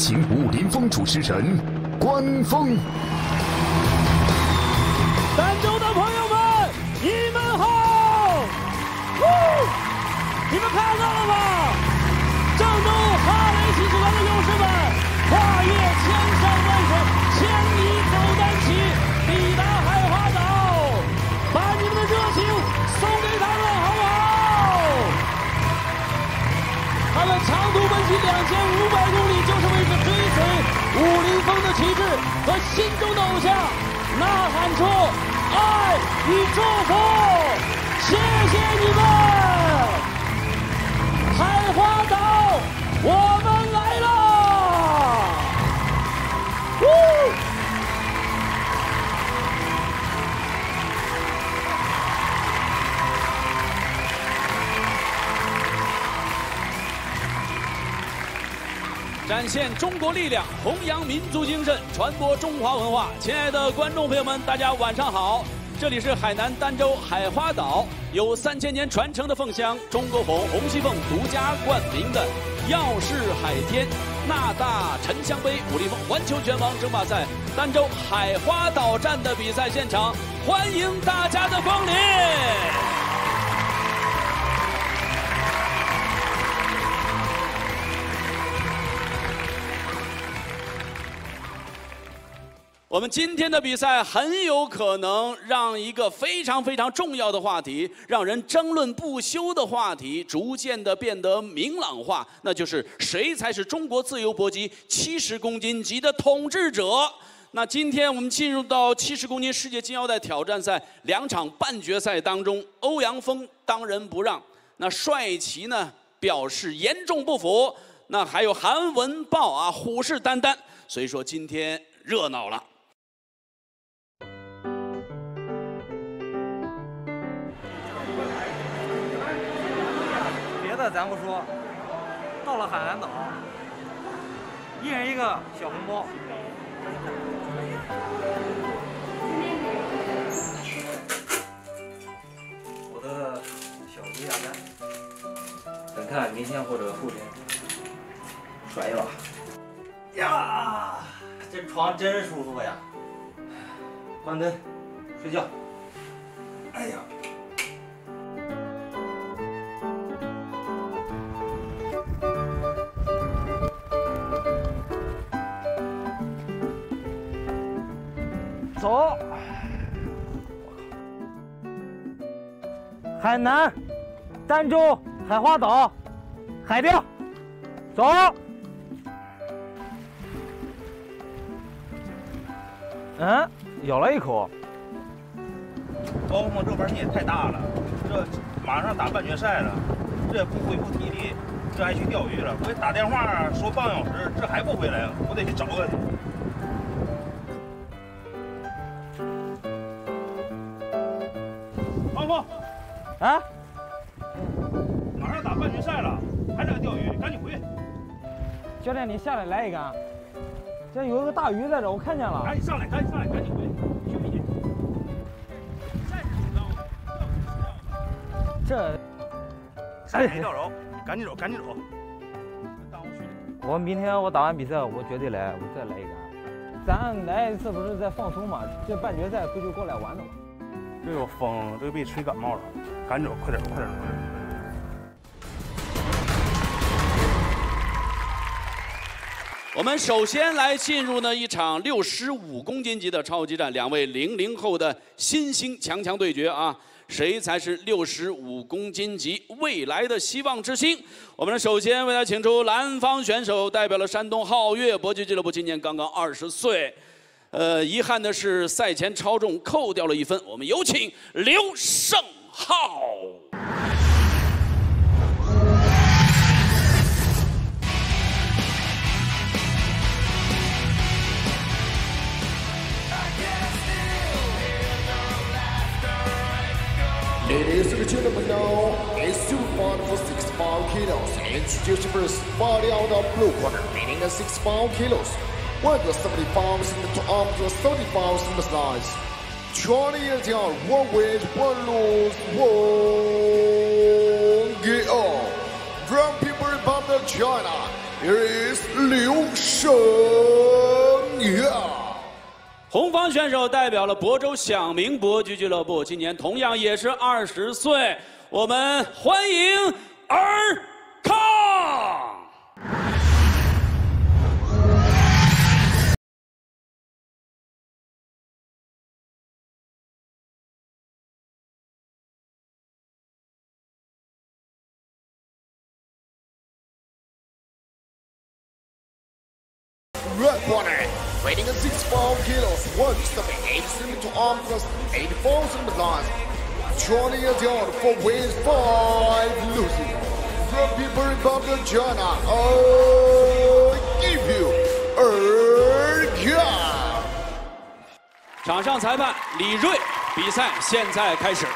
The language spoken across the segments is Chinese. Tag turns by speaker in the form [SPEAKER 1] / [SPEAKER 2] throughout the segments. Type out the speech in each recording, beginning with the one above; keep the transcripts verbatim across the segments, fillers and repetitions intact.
[SPEAKER 1] 请武林风主持人关峰。
[SPEAKER 2] 儋州的朋友们，你们好！你们看到了吗？郑州哈雷骑士团的勇士们跨越千山万水，牵一走单骑，抵达海花岛，把你们的热情送给他们，好不好？他们长途奔袭两千五百公里，就是为了追随武林风的旗帜和心中的偶像，呐喊出爱与祝福。谢谢你们！海花岛，我们来了！呜！展现中国力量，弘扬民族精神，传播中华文化。亲爱的观众朋友们，大家晚上好！这里是海南儋州海花岛，有三千年传承的凤香中国红红西凤独家冠名的耀世海天纳大沉香杯武林风环球拳王争霸赛儋州海花岛站的比赛现场，欢迎大家的光临！我们今天的比赛很有可能让一个非常非常重要的话题，让人争论不休的话题，逐渐的变得明朗化，那就是谁才是中国自由搏击七十公斤级的统治者。那今天我们进入到七十公斤世界金腰带挑战赛两场半决赛当中，欧阳锋当仁不让，那帅旗呢表示严重不服，那还有韩文豹啊虎视眈眈，所以说今天热闹了。
[SPEAKER 3] 咱不说，到了海南岛，一人一个小红包。我的小猪鸭蛋，等看明天或者后天甩一把。呀，这床真舒服呀！关灯，睡觉。哎呀。走，海南、儋州、海花岛、海淀，走。嗯，咬了一口。
[SPEAKER 4] 高峰这玩意也太大了，这马上打半决赛了，这也不恢复体力，这还去钓鱼了。我给打电话说半个小时，这还不回来，我得去找他去。高峰，
[SPEAKER 3] 啊，
[SPEAKER 4] 马上打半决赛了，还在钓鱼，赶紧回去。
[SPEAKER 3] 教练，你下来来一杆，这有一个大鱼在这，我看见了。
[SPEAKER 4] 赶紧上来，赶紧上来，赶紧回去，去不去？赛事紧张，
[SPEAKER 3] 这，
[SPEAKER 4] 赛没到着，赶紧走，赶紧走。
[SPEAKER 3] 我明天我打完比赛，我绝对来，我再来一杆。咱来一次不是在放松嘛？这半决赛不就过来玩的吗？
[SPEAKER 4] 这有风，这被吹感冒了，赶紧走，快点，快点，快点！
[SPEAKER 2] 我们首先来进入呢一场六十五公斤级的超级战，两位零零后的新兴强强对决啊！谁才是六十五公斤级未来的希望之星？我们首先为他请出蓝方选手，代表了山东皓月搏击俱乐部，今年刚刚二十岁。呃，遗憾的是赛前超重扣掉了一分。我们有请刘胜浩。
[SPEAKER 1] Ladies and gentlemen, now it's super fun for sixty-five kilos. Introduce first body on the blue corner, meaning the sixty-five kilos. One the seventy pounds in the two arms the thirty pounds in the size. twenty years young, one win, one lose, one get on. Drum people Republic of China. Here is 刘胜耀。
[SPEAKER 2] 红方选手代表了亳州响明搏击俱乐部，今年同样也是二十岁，我们欢迎尔康。
[SPEAKER 1] Red corner, weighing at sixty-four kilos, one stepping eight to arm plus eighty-four centimeters. Joining us out for wins five losing. From People Republic of China, I give you Er Kan.
[SPEAKER 2] 场上裁判李锐，比赛现在开始。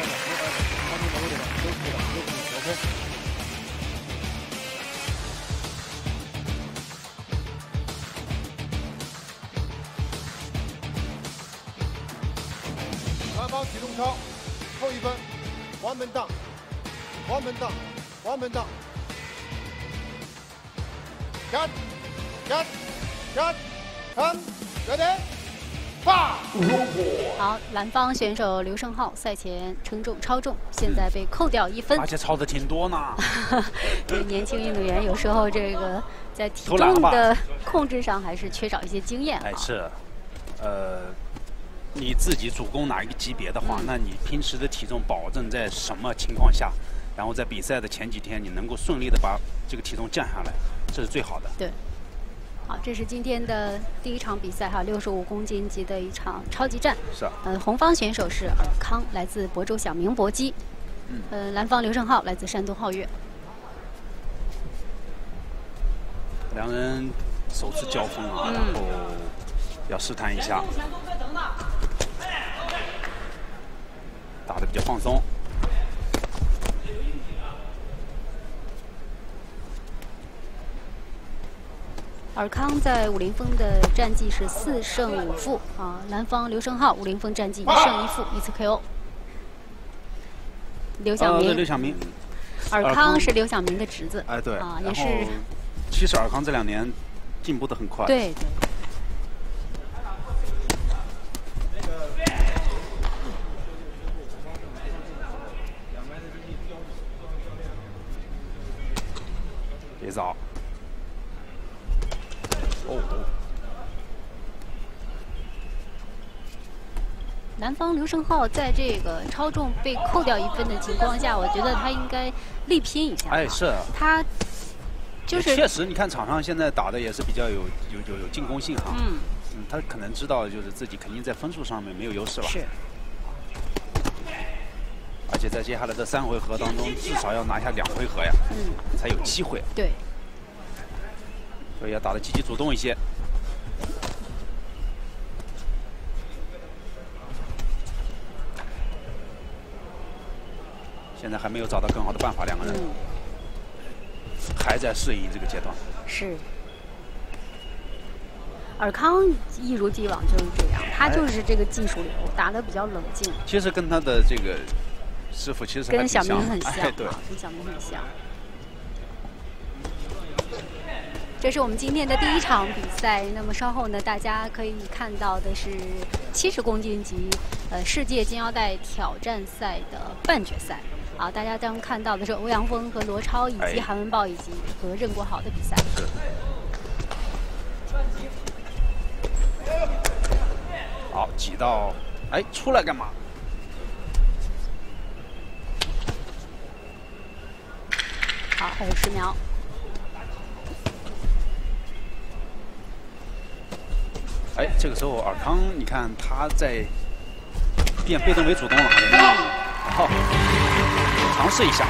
[SPEAKER 5] 南方体重超，扣一分，黄门档，黄门档，黄门档。Cut, cut, cut, come, ready, fire！
[SPEAKER 6] 好，蓝方选手刘胜浩赛前称重超重，现在被扣掉一分，
[SPEAKER 7] 而且超的挺多呢。
[SPEAKER 6] 这年轻运动员有时候这个在体重的控制上还是缺少一些经验。
[SPEAKER 7] 哎，是，呃。 你自己主攻哪一个级别的话，那你平时的体重保证在什么情况下，然后在比赛的前几天你能够顺利的把这个体重降下来，这是最好的。
[SPEAKER 6] 对，好，这是今天的第一场比赛哈，六十五公斤级的一场超级战。
[SPEAKER 7] 是啊。
[SPEAKER 6] 呃，红方选手是尔康，来自亳州响明搏击。嗯。呃，蓝方刘胜浩来自山东皓月。
[SPEAKER 7] 两人首次交锋啊，嗯、然后要试探一下。 打得比较放松。
[SPEAKER 6] 尔康在武林风的战绩是四胜五负啊，蓝方刘胜浩武林风战绩一胜一负，一次 K O。刘晓明，
[SPEAKER 7] 刘晓明，
[SPEAKER 6] 尔康是刘晓明的侄子，
[SPEAKER 7] 哎对，
[SPEAKER 6] 啊也是。
[SPEAKER 7] 其实尔康这两年进步的很快。
[SPEAKER 6] 对对。 别早！哦。 南方刘胜浩在这个超重被扣掉一分的情况下，我觉得他应该力拼一下。
[SPEAKER 7] 哎，是。
[SPEAKER 6] 他就是
[SPEAKER 7] 确实，你看场上现在打的也是比较有有有有进攻性哈。嗯。嗯，他可能知道就是自己肯定在分数上面没有优势了。
[SPEAKER 6] 是。
[SPEAKER 7] 而且在接下来的三回合当中，至少要拿下两回合呀，嗯，才有机会。
[SPEAKER 6] 对，
[SPEAKER 7] 所以要打得积极主动一些。现在还没有找到更好的办法，两个人、嗯、还在适应这个阶段。
[SPEAKER 6] 是。尔康一如既往就是这样，他就是这个技术流，打得比较冷静。
[SPEAKER 7] 其实跟他的这个。 师傅其实
[SPEAKER 6] 跟小明很像，
[SPEAKER 7] 哎、对，
[SPEAKER 6] 跟小明很像。这是我们今天的第一场比赛。那么稍后呢，大家可以看到的是七十公斤级呃世界金腰带挑战赛的半决赛。啊，大家将看到的是欧阳锋和罗超以及韩文豹以及和任国豪的比赛。
[SPEAKER 7] 好，挤到，哎，出来干嘛？
[SPEAKER 6] 好，还有十秒。
[SPEAKER 7] 哎，这个时候尔康，你看他在变被动为主动了，好，尝试一下。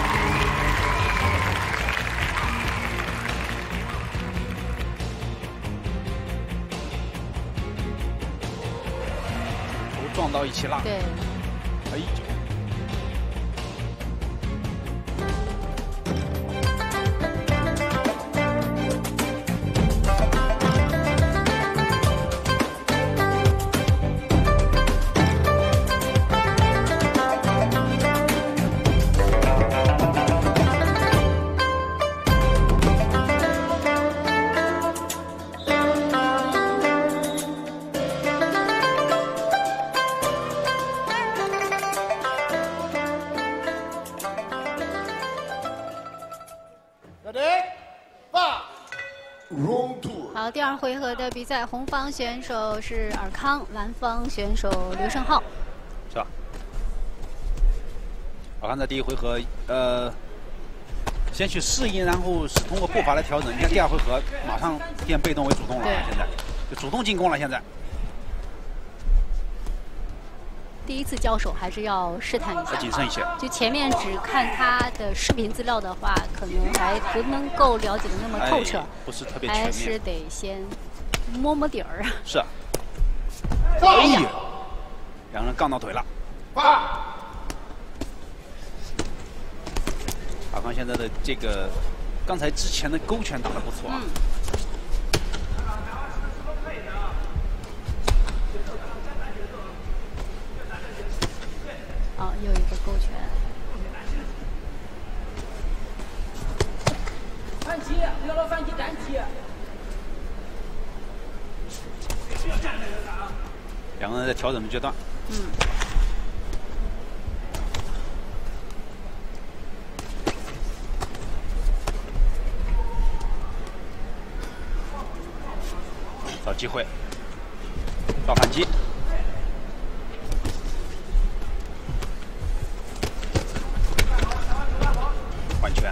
[SPEAKER 7] 头撞到一起了。
[SPEAKER 6] 对。
[SPEAKER 7] 哎。
[SPEAKER 6] 好，
[SPEAKER 1] Round two。
[SPEAKER 6] 好，第二回合的比赛，红方选手是尔康，蓝方选手刘胜浩。
[SPEAKER 7] 是吧？尔康在第一回合，呃，先去适应，然后是通过步伐来调整。你看第二回合马上变被动为主动了，现在就主动进攻了。现在
[SPEAKER 6] 第一次交手还是要试探一下，
[SPEAKER 7] 谨慎一些。
[SPEAKER 6] 就前面只看他的视频资料的话，可能还不能够了解的那么透彻，
[SPEAKER 7] 哎、不是特别全面，
[SPEAKER 6] 还是得先摸摸底儿。
[SPEAKER 7] 是。哎呀，两个人杠到腿了。尔康现在的这个，刚才之前的勾拳打得不错啊。嗯
[SPEAKER 6] 哦，又一个勾拳。
[SPEAKER 8] 反击，不要老反击单击。
[SPEAKER 7] 两个人在调整的阶段。
[SPEAKER 6] 嗯。
[SPEAKER 7] 找机会，找反击。换拳。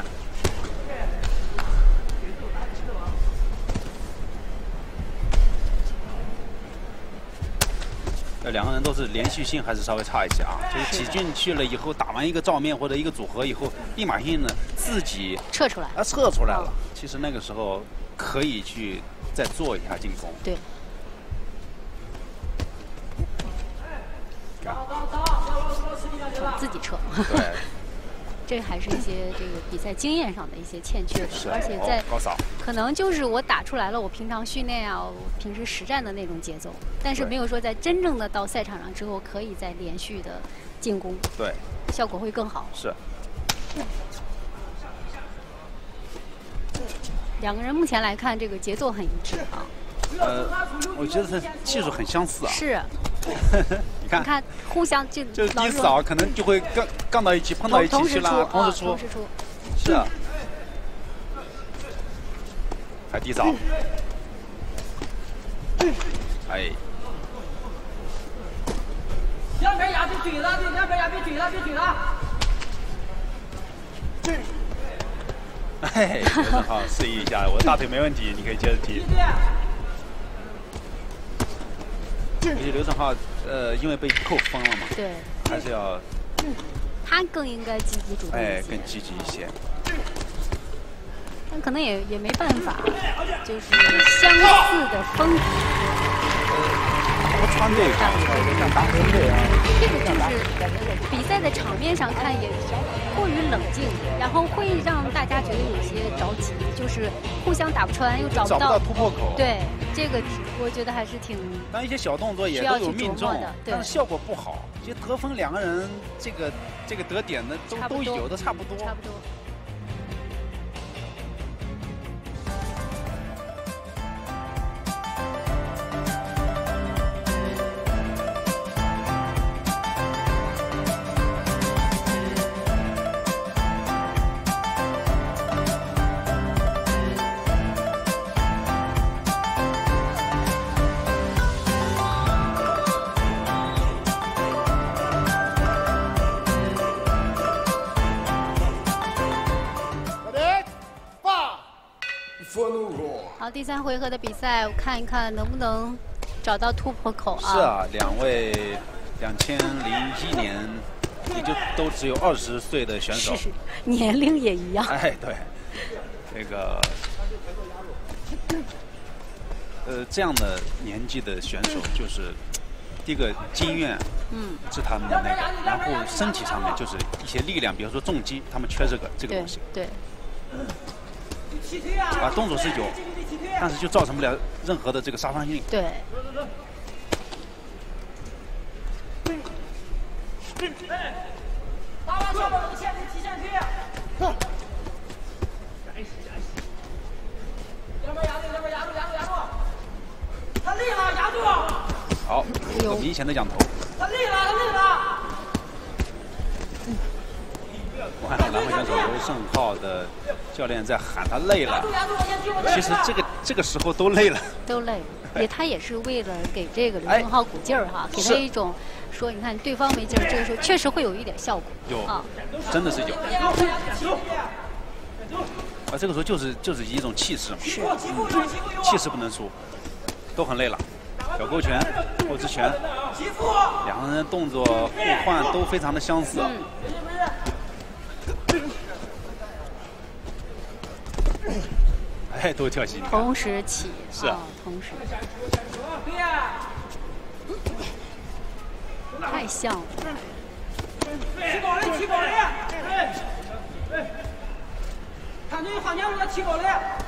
[SPEAKER 7] 这两个人都是连续性还是稍微差一些啊，就是挤进去了以后，打完一个照面或者一个组合以后，立马性呢自己
[SPEAKER 6] 撤出来
[SPEAKER 7] 啊，撤出来了。其实那个时候可以去再做一下进攻。
[SPEAKER 6] 对。自己撤。
[SPEAKER 7] 对。
[SPEAKER 6] 这还是一些这个比赛经验上的一些欠缺的，而且在
[SPEAKER 7] 高扫
[SPEAKER 6] 可能就是我打出来了我平常训练啊，我平时实战的那种节奏，但是没有说在真正的到赛场上之后可以再连续的进攻，
[SPEAKER 7] 对，
[SPEAKER 6] 效果会更好。
[SPEAKER 7] 是。
[SPEAKER 6] 两个人目前来看，这个节奏很一致啊。
[SPEAKER 7] 呃，我觉得他技术很相似啊。
[SPEAKER 6] 是。
[SPEAKER 7] 你看，
[SPEAKER 6] 你看，互相就
[SPEAKER 7] 就一扫，可能就会杠杠到一起，碰到一起去了，
[SPEAKER 6] 同时出，
[SPEAKER 7] 同时出，是啊，还低扫，哎，
[SPEAKER 8] 两边压别怼了，对，两边压别怼了，别怼了。
[SPEAKER 7] 哎，刘正浩示意一下，我大腿没问题，你可以接着踢。而且刘正浩，呃，因为被扣分了嘛，
[SPEAKER 6] 对，
[SPEAKER 7] 还是要，
[SPEAKER 6] 嗯，他更应该积极主动，
[SPEAKER 7] 哎，更积极一些。
[SPEAKER 6] 但可能也也没办法，就是相似的风格。
[SPEAKER 7] 不穿对抗，像打分队啊。
[SPEAKER 6] 这个就是比赛的场面上看也过于冷静，然后会让大家觉得有些着急，就是互相打不穿又找不到
[SPEAKER 7] 找不到突破口。
[SPEAKER 6] 对，这个我觉得还是挺。
[SPEAKER 7] 但一些小动作也都有命中，但是效果不好。其实得分两个人这个这个得点的都都有的差不多。
[SPEAKER 6] 差不多。好，第三回合的比赛，我看一看能不能找到突破口啊？
[SPEAKER 7] 是啊，两位两千零一年也就都只有二十岁的选手，
[SPEAKER 6] 是是，年龄也一样。
[SPEAKER 7] 哎，对，这个呃这样的年纪的选手，就是第一个经验，嗯，是他们的那个，然后身体上面就是一些力量，比如说重击，他们缺这个这个东西。
[SPEAKER 6] 对。
[SPEAKER 7] 啊，动作是有，但是就造成不了任何的这个杀伤性。
[SPEAKER 6] 对。
[SPEAKER 8] 打完小宝的前提前踢。两边压住，两边压住，压住，压住。他累了，压住。
[SPEAKER 7] 好，有个明显的仰头。
[SPEAKER 8] 他累了，他累了。
[SPEAKER 7] 我看到南汇选手刘胜浩的教练在喊他累了。其实这个这个时候都累了，
[SPEAKER 6] 都累了。也他也是为了给这个刘胜浩鼓劲儿哈，给他一种说，你看对方没劲儿，这个时候确实会有一点效果。
[SPEAKER 7] 有
[SPEAKER 6] 啊，
[SPEAKER 7] 真的是有。啊，这个时候就是就是一种气势嘛，
[SPEAKER 6] 是，
[SPEAKER 7] 嗯、气势不能输，都很累了。小勾拳、后直拳，两个人动作互换都非常的相似。嗯、哎，都跳起，
[SPEAKER 6] 同时起，
[SPEAKER 7] 是啊，
[SPEAKER 6] 同时，太像了。
[SPEAKER 8] 起高嘞，起高嘞！哎，哎，看这好像我起高嘞。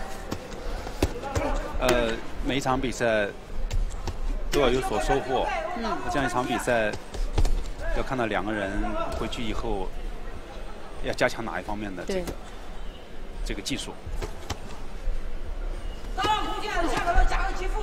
[SPEAKER 7] 呃，每一场比赛都要有所收获。嗯，这样一场比赛，要看到两个人回去以后要加强哪一方面的这个这个技术。
[SPEAKER 8] 大王空间下边要加个起伏。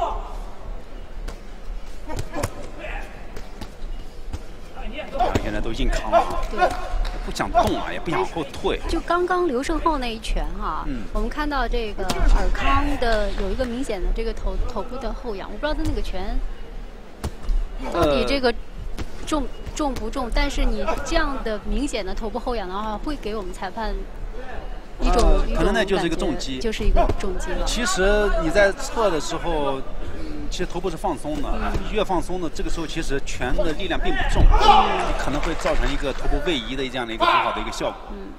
[SPEAKER 7] 现在都硬扛了，对，不想动啊，也不想后退。
[SPEAKER 6] 就刚刚刘胜浩那一拳哈，嗯，我们看到这个尔康的有一个明显的这个头头部的后仰，我不知道他那个拳到底这个重重不重，但是你这样的明显的头部后仰的话，会给我们裁判一种、呃、
[SPEAKER 7] 可能那就是一个重击，
[SPEAKER 6] 就是一个重击了。
[SPEAKER 7] 其实你在测的时候。其实头部是放松的，越放松的，这个时候其实拳的力量并不重，可能会造成一个头部位移的这样的一个很好的一个效果。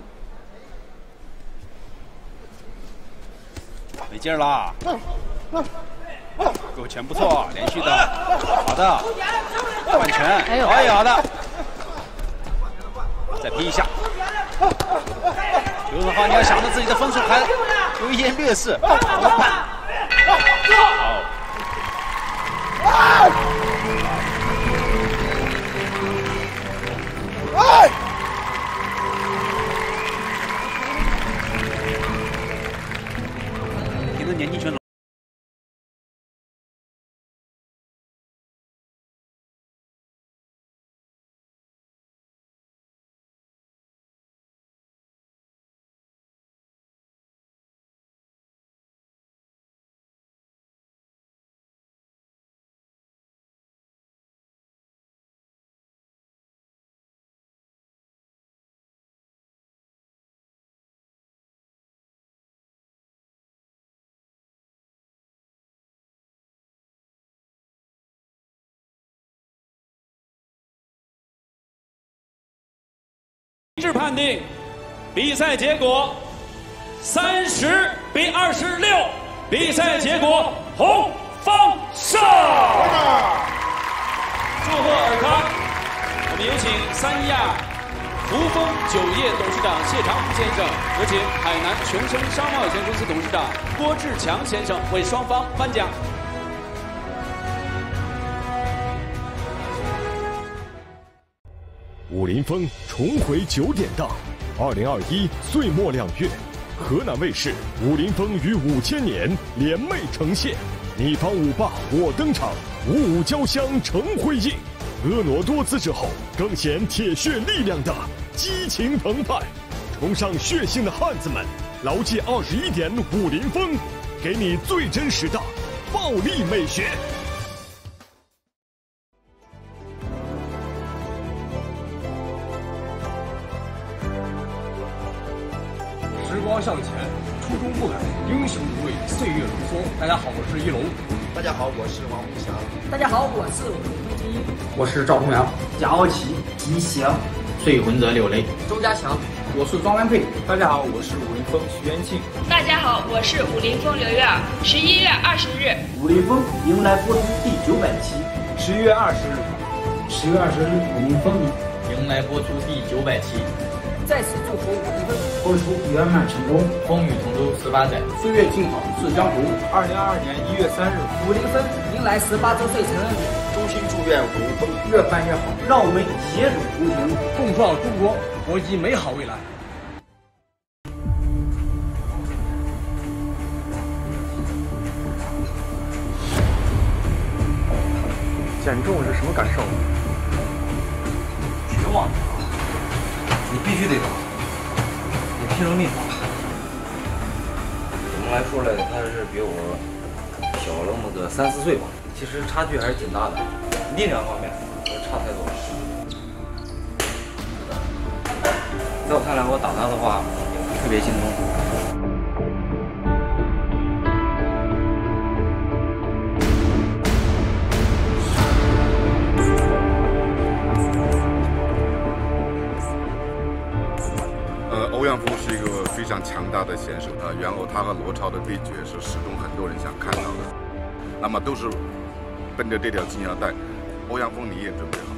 [SPEAKER 7] 没劲儿啦，勾拳不错，连续的，好的，换拳，哎呦，哎好的，再劈一下。刘胜浩，你要想着自己的分数还有一点劣势，好。
[SPEAKER 1] 哎！哎！
[SPEAKER 7] 凭着年轻选手。
[SPEAKER 2] 一致判定，比赛结果三十比二十六，比赛结果红方胜。祝贺尔康！我们有请三亚福丰酒业董事长谢长福先生，有请海南琼生商贸有限公司董事长郭志强先生为双方颁奖。
[SPEAKER 9] 武林风重回九点档，二零二一岁末两月，河南卫视武林风与五千年联袂呈现，你方五霸我登场，五五交相成辉映，婀娜多姿之后更显铁血力量的激情澎湃，崇尚血性的汉子们牢记二十一点武林风，给你最真实的暴力美学。
[SPEAKER 10] 时光向前，初衷不改，英雄无畏，岁月如梭。大家好，我是一龙。
[SPEAKER 11] 大家好，我是王虎翔。
[SPEAKER 12] 大家好，我是武功第一。
[SPEAKER 13] 我是赵宏阳。
[SPEAKER 14] 贾傲奇、吉祥、醉魂者柳雷、
[SPEAKER 12] 周家强。
[SPEAKER 13] 我是庄万佩。
[SPEAKER 15] 大家好，我是武林风徐元庆。
[SPEAKER 16] 大家好，我是武林风刘月儿。十一月二十日，
[SPEAKER 17] 武林风迎来播出第九百期。
[SPEAKER 15] 十一月二十日，
[SPEAKER 17] 十月二十日，武林风
[SPEAKER 14] 迎来播出第九百期。
[SPEAKER 12] 在此祝福武林风
[SPEAKER 17] 播出圆满成功，
[SPEAKER 14] 风雨同舟十八载，
[SPEAKER 10] 岁月静好是江湖。
[SPEAKER 15] 二零二二年一月三日，
[SPEAKER 12] 武林风迎来十八周岁生日，
[SPEAKER 11] 衷心祝愿武林风
[SPEAKER 17] 越办越好，让我们携手同行，
[SPEAKER 10] 共创中国国际美好未来。
[SPEAKER 15] 减重是什么感受？
[SPEAKER 10] 绝望。你必须得打，你拼了命打。
[SPEAKER 3] 总的来说呢，他是比我小了那么个三四岁吧。其实差距还是挺大的，力量方面差太多了。在我看来，我打他的话特别心痛。
[SPEAKER 18] 欧阳锋是一个非常强大的选手，呃，然后他和罗超的对决是始终很多人想看到的，那么都是奔着这条金腰带，欧阳锋你也准备好。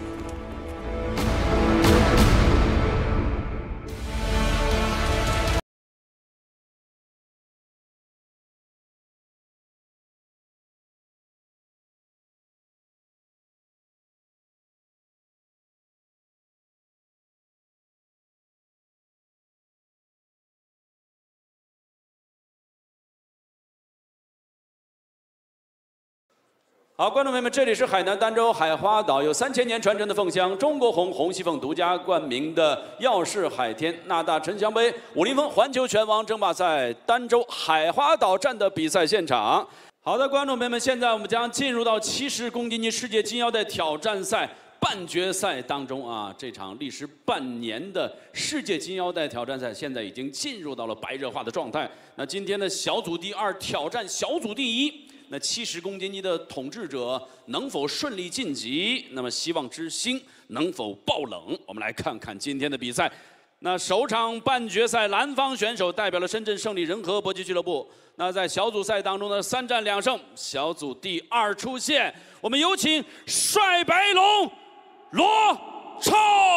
[SPEAKER 2] 好，观众朋友们，这里是海南儋州海花岛，有三千年传承的凤香，中国红红西凤独家冠名的耀世海天纳大沉香杯武林风环球拳王争霸赛儋州海花岛站的比赛现场。好的，观众朋友们，现在我们将进入到七十公斤级世界金腰带挑战赛半决赛当中啊！这场历时半年的世界金腰带挑战赛，现在已经进入到了白热化的状态。那今天的小组第二挑战小组第一。 那七十公斤级的统治者能否顺利晋级？那么希望之星能否爆冷？我们来看看今天的比赛。那首场半决赛，蓝方选手代表了深圳胜利仁和搏击俱乐部。那在小组赛当中呢，三战两胜，小组第二出现。我们有请帅白龙罗超。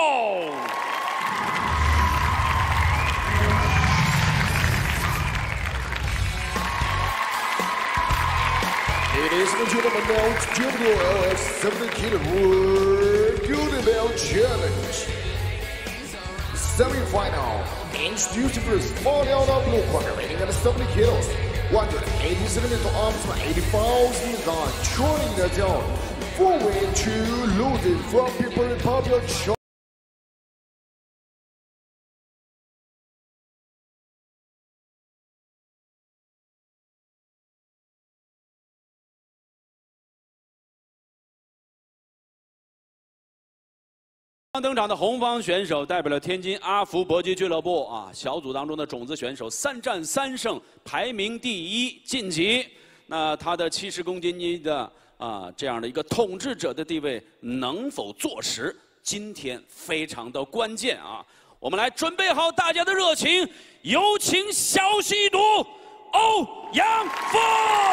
[SPEAKER 1] Ladies and gentlemen, now it's W L F seventy kilo World Golden Belt Challenge. Semi-final. Introducing first, falling out of blue corner, rating at seventy kilos. one hundred eighty centimeter arms from eighty pounds in the gun, trolling the down. Forward to losing from People Republic China.
[SPEAKER 2] 登场的红方选手代表了天津阿福搏击俱乐部啊，小组当中的种子选手，三战三胜，排名第一晋级。那他的七十公斤级的啊这样的一个统治者的地位能否坐实？今天非常的关键啊！我们来准备好大家的热情，有请小戏毒欧阳锋。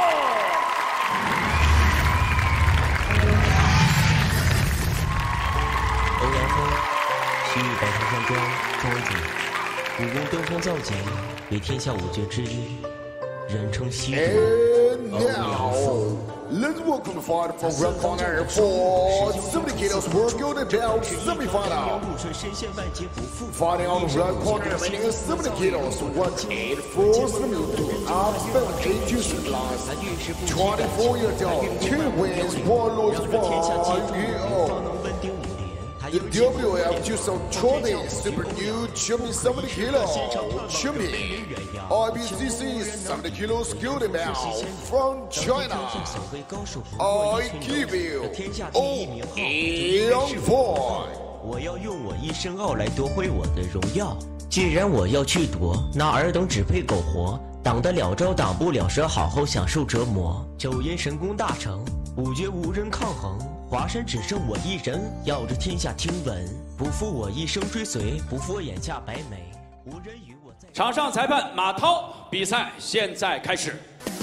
[SPEAKER 19] 欧阳锋，西域百条山庄庄主，武功登峰造极，为天下五绝之一，人称西毒。欧阳锋。
[SPEAKER 1] Let's welcome the fighter from red corner for seventy kilos World Golden Belt semi-final. Fighting on the red corner, weighing seventy kilos, one eighty-four centimeters, arms seven eighty supplies, twenty-four years old, two wins, one loss, five years old. The W F two twenty Super New Champion seventy kilos Champion I B C C seventy kilos Golden Belt from China. I give you欧阳锋。
[SPEAKER 19] 我要用我一身傲来夺回我的荣耀。既然我要去夺，那尔等只配苟活。挡得了招，挡不了蛇，好好享受折磨。九阴神功大成，五绝无人抗衡。 华山只剩我一人，要这天下听闻。不负我一生追随，不负眼下白眉。无人与我在。
[SPEAKER 2] 场上裁判马涛，比赛现在开始。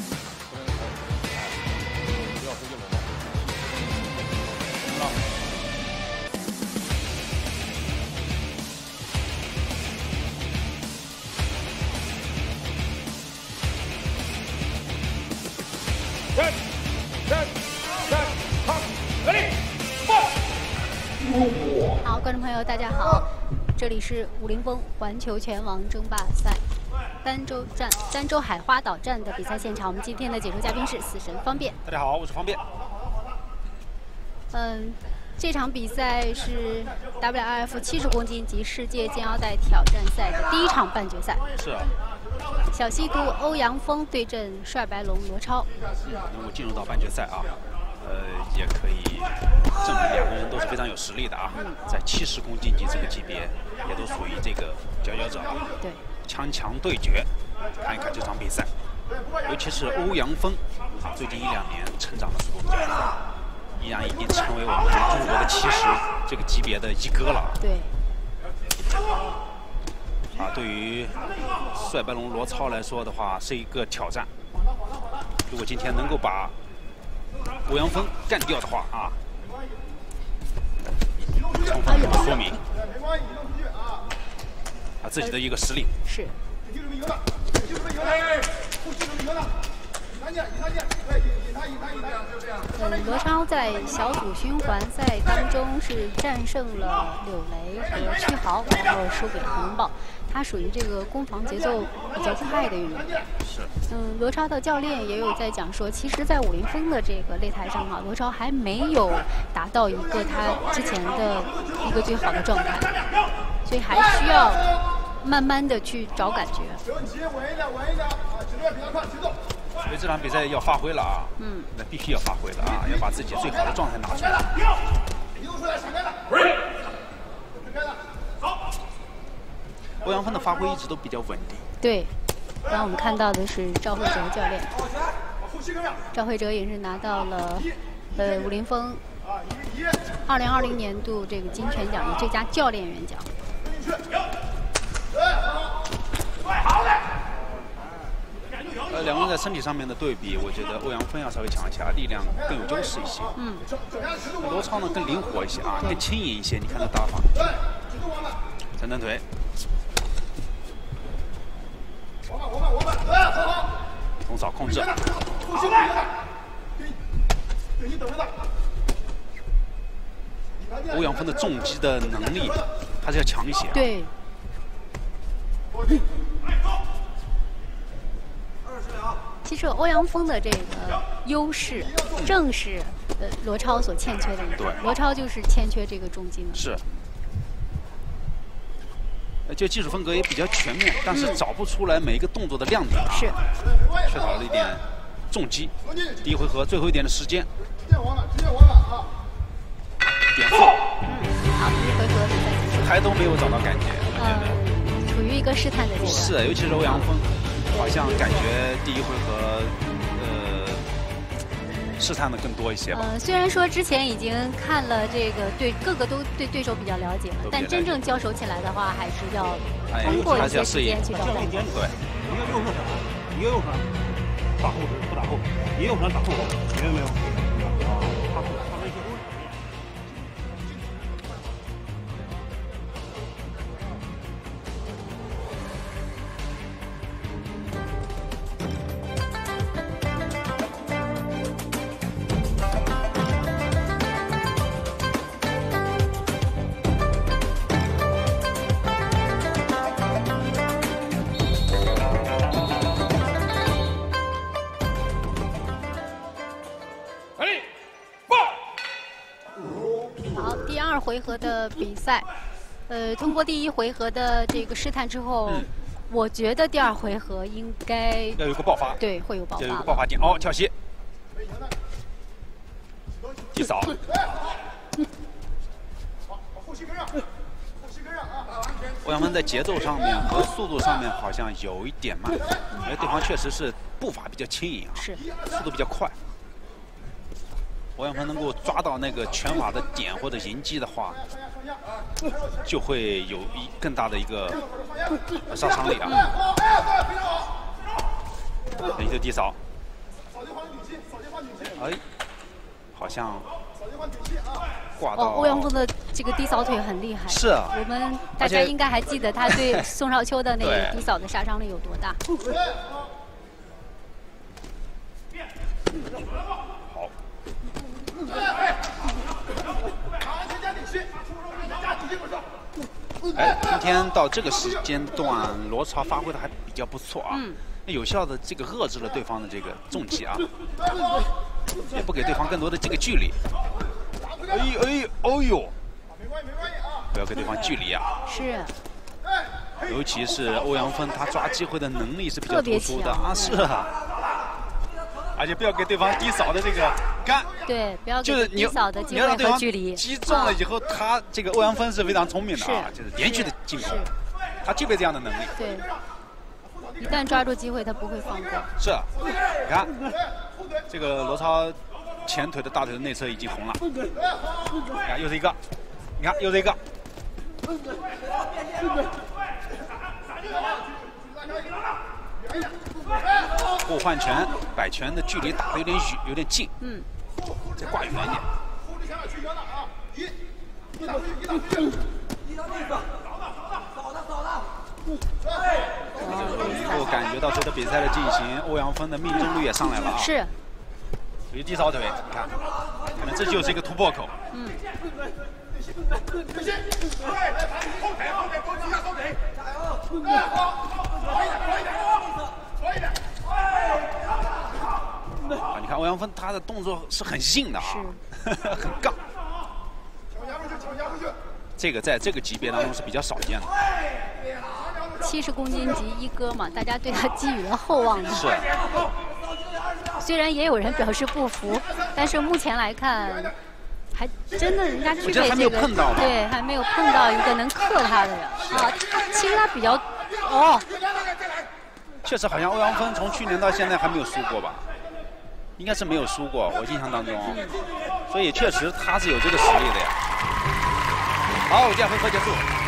[SPEAKER 6] 好，观众朋友，大家好，这里是武林风环球拳王争霸赛儋州站儋州海花岛站的比赛现场。我们今天的解说嘉宾是死神方便。
[SPEAKER 7] 大家好，我是方便。
[SPEAKER 6] 嗯， 这场比赛是 W R F 七十公斤级世界肩腰带挑战赛的第一场半决赛。
[SPEAKER 7] 是啊。
[SPEAKER 6] 小西都欧阳锋对阵帅白龙罗超。
[SPEAKER 7] 嗯，能够进入到半决赛啊，呃，也可以证明两个人都是非常有实力的啊。嗯、在七十公斤级这个级别，也都属于这个佼佼者啊。
[SPEAKER 6] 对。
[SPEAKER 7] 强强对决，看一看这场比赛，尤其是欧阳锋啊，最近一两年成长的速度比较快。依然已经成为我们中国的七十这个级别的一哥了。
[SPEAKER 6] 对。
[SPEAKER 7] 啊，对于帅白龙罗超来说的话，是一个挑战。如果今天能够把欧阳锋干掉的话啊，充分的说明啊自己的一个实力。
[SPEAKER 6] 是。嗯，罗超在小组循环赛当中是战胜了柳雷和屈豪，然后输给洪龙豹。他属于这个攻防节奏比较快的运动员。
[SPEAKER 7] 是。
[SPEAKER 6] 嗯，罗超的教练也有在讲说，其实，在武林风的这个擂台上啊，罗超还没有达到一个他之前的一个最好的状态，所以还需要慢慢的去找感觉。
[SPEAKER 7] 所以这场比赛要发挥了啊，嗯，那必须要发挥了啊，要把自己最好的状态拿出来。欧阳锋的发挥一直都比较稳定。
[SPEAKER 6] 对，刚刚我们看到的是赵慧哲教练，赵慧哲也是拿到了呃武林风二零二零年度这个金拳奖的最佳教练员奖。
[SPEAKER 7] 呃，两个人在身体上面的对比，我觉得欧阳锋要稍微强一些，力量更有优势一些。嗯。罗超呢更灵活一些啊，更轻盈一些。你看他打法。三蹬腿。从早控制。欧阳锋的重击的能力还是要强一些、啊。
[SPEAKER 6] 对。其实欧阳锋的这个优势，正是呃罗超所欠缺的一点。罗超就是欠缺这个重击能力。
[SPEAKER 7] 是。就技术风格也比较全面，但是找不出来每一个动作的亮点啊。
[SPEAKER 6] 是。
[SPEAKER 7] 缺少了一点重击。第一回合最后一点的时间。点负。
[SPEAKER 6] 好，第一回合比赛结束。
[SPEAKER 7] 还都没有找到感觉。
[SPEAKER 6] 呃，处于一个试探的阶段。
[SPEAKER 7] 是，尤其是欧阳锋。好像感觉第一回合，呃，试探的更多一些吧。
[SPEAKER 6] 呃，虽然说之前已经看了这个对各个都对对手比较了解了，但真正交手起来的话，还是要通过一些时间去找感觉。
[SPEAKER 7] 对。
[SPEAKER 4] 一个右手一个右手打后指不打后，一个右手打后手，明白没有？啊，打后打后一些。
[SPEAKER 6] 回合的比赛，呃，通过第一回合的这个试探之后，嗯、我觉得第二回合应该
[SPEAKER 7] 要有个爆发，
[SPEAKER 6] 对，会有爆发，
[SPEAKER 7] 要有个爆发点。哦，跳膝，击扫。欧阳锋在节奏上面和速度上面好像有一点慢，因为对方确实是步伐比较轻盈啊，
[SPEAKER 6] 是
[SPEAKER 7] 速度比较快。欧阳锋能够抓到那个拳法的点或者迎击的话，就会有一更大的一个杀伤力啊！一个低扫，哎，好像挂到。
[SPEAKER 6] 哦，欧阳锋的这个低扫腿很厉害。
[SPEAKER 7] 是啊。
[SPEAKER 6] 我们大家应该还记得他对宋少秋的那个低扫的杀伤力有多大。
[SPEAKER 7] 好。哎，今天到这个时间段，罗超发挥的还比较不错啊，嗯、有效的这个遏制了对方的这个重击啊，也不给对方更多的这个距离。 哎呦哎呦哦呦！不要给对方距离啊！
[SPEAKER 6] 是。
[SPEAKER 7] 尤其是欧阳锋，他抓机会的能力是比较突出的啊，是啊。而且不要给对方低扫的这个杆。
[SPEAKER 6] 对，不要
[SPEAKER 7] 就是
[SPEAKER 6] 低扫的机会和距离。
[SPEAKER 7] 击中了以后，他这个欧阳锋是非常聪明的啊，就是连续的进攻，他具备这样的能力。
[SPEAKER 6] 对。一旦抓住机会，他不会放过。
[SPEAKER 7] 是，你看，这个罗超前腿的大腿的内侧已经红了。你看，又是一个，你看，又是一个。互换拳，摆拳的距离打得有点远，有点近。
[SPEAKER 6] 嗯。
[SPEAKER 7] 再挂远一点。能够感觉到随着比赛的进行，欧阳锋的命中率也上来了啊。
[SPEAKER 6] 是。
[SPEAKER 7] 属于低扫腿，你看，可能这就是一个突破口。
[SPEAKER 6] 嗯。啊，你看欧阳锋他的动作是很硬的啊，很杠。这个在这个级别当中是比较少见的。 七十公斤级一哥嘛，大家对他寄予了厚望的。
[SPEAKER 7] 是。
[SPEAKER 6] 虽然也有人表示不服，但是目前来看，还真的人家具备这个，对，还没有碰到一个能克他的人啊。其实他比较，哦，
[SPEAKER 7] 确实好像欧阳锋从去年到现在还没有输过吧？应该是没有输过，我印象当中，所以确实他是有这个实力的呀。好，这样回合结束。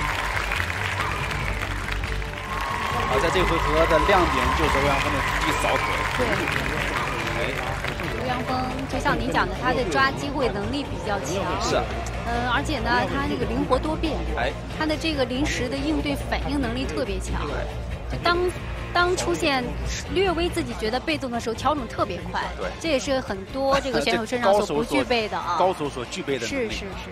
[SPEAKER 7] 好，在这个回合的亮点就是欧阳锋的低扫腿。
[SPEAKER 6] 对。欧阳锋就像您讲的，他的抓机会能力比较强。
[SPEAKER 7] 是。
[SPEAKER 6] 嗯，而且呢，他这个灵活多变。
[SPEAKER 7] 哎。
[SPEAKER 6] 他的这个临时的应对反应能力特别强。就当当出现略微自己觉得被动的时候，调整特别快。
[SPEAKER 7] 对。
[SPEAKER 6] 这也是很多这个选手身上所不具备的啊。
[SPEAKER 7] 高手所具备的能力。
[SPEAKER 6] 是是是。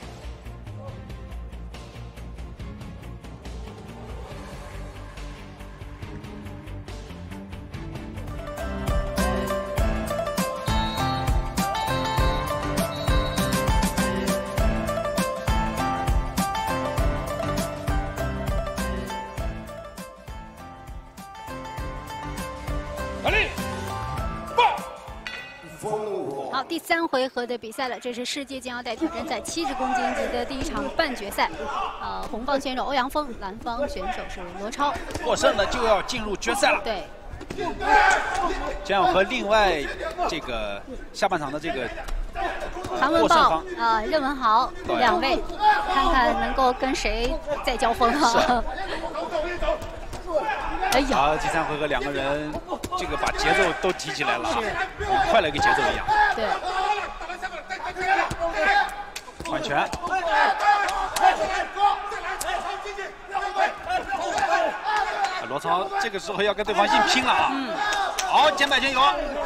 [SPEAKER 6] 好，第三回合的比赛了，这是世界金腰带挑战赛七十公斤级的第一场半决赛。呃，红方选手欧阳锋，蓝方选手是罗超。
[SPEAKER 7] 获胜的就要进入决赛了。
[SPEAKER 6] 对。
[SPEAKER 7] 将要和另外这个下半场的这个
[SPEAKER 6] 韩文豹啊、呃、任文豪两位，看看能够跟谁再交锋啊。哎呀！
[SPEAKER 7] 好，第三回合两个人这个把节奏都提起来了，很快的一个节奏一样。
[SPEAKER 6] 对。
[SPEAKER 7] 换拳。罗超这个时候要跟对方硬拼了啊！
[SPEAKER 6] 嗯。
[SPEAKER 7] 好，肩摆拳有。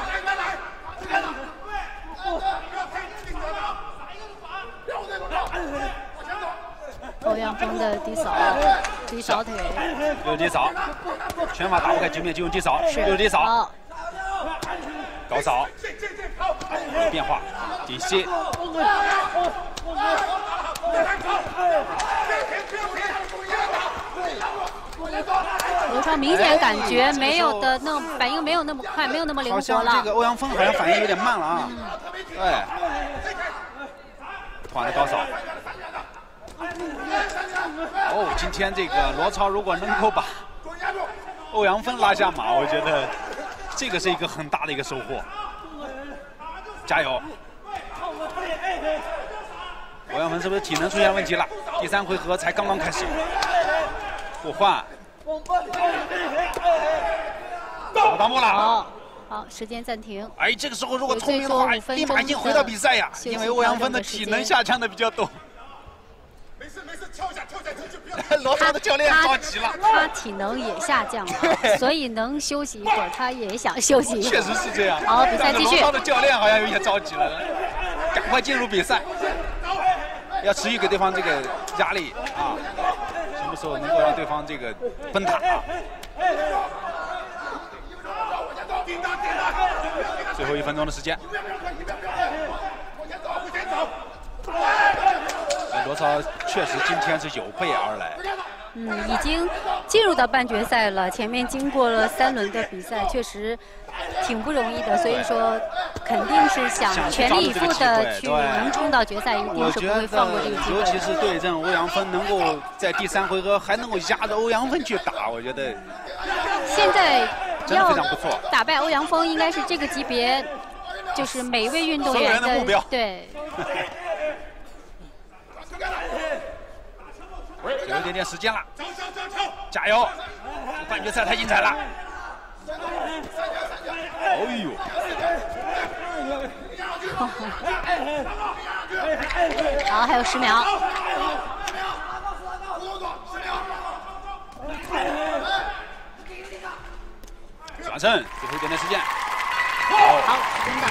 [SPEAKER 6] 欧阳锋的低扫，低扫腿，
[SPEAKER 7] 又低扫，拳法打不开局面就用低扫，又低扫，高扫，有变化，底膝，
[SPEAKER 6] 罗超明显感觉没有的那反应没有那么快，没有那么灵活了。
[SPEAKER 7] 好像这个欧阳锋好像反应有点慢了啊。嗯、对，突然的高扫。哦，今天这个罗超如果能够把欧阳锋拉下马，我觉得这个是一个很大的一个收获。加油！欧阳锋是不是体能出现问题了？第三回合才刚刚开始，互换。打到木了。
[SPEAKER 6] 好，好，时间暂停。
[SPEAKER 7] 哎，这个时候如果聪明的话，立马已经回到比赛呀，因为欧阳锋的体能下降的比较多。
[SPEAKER 5] 没事没事，跳一下跳一下进去，不要。
[SPEAKER 7] 罗超的教练着急了，
[SPEAKER 6] 他体能也下降了，所以能休息一会儿，他也想休息。
[SPEAKER 7] 确实是这样。
[SPEAKER 6] 好，比赛继续。
[SPEAKER 7] 罗超的教练好像有点着急了，赶快进入比赛，要持续给对方这个压力啊，什么时候能够让对方这个崩塌啊？最后一分钟的时间。 罗超确实今天是有备而来。
[SPEAKER 6] 嗯，已经进入到半决赛了，前面经过了三轮的比赛，确实挺不容易的，所以说肯定是想全力以赴的去能冲到决赛，一定是不会放过这个机会。
[SPEAKER 7] 尤其是对阵欧阳锋，能够在第三回合还能够压着欧阳锋去打，我觉得
[SPEAKER 6] 现在要
[SPEAKER 7] 非常不错。
[SPEAKER 6] 打败欧阳锋，应该是这个级别，就是每一位运动员
[SPEAKER 7] 的目标。
[SPEAKER 6] 对。
[SPEAKER 7] 有一点点时间了，加油！半决赛太精彩了。哎呦！
[SPEAKER 6] 好，还有十秒。
[SPEAKER 7] 转身，最后一点点时间。
[SPEAKER 6] 好，真的。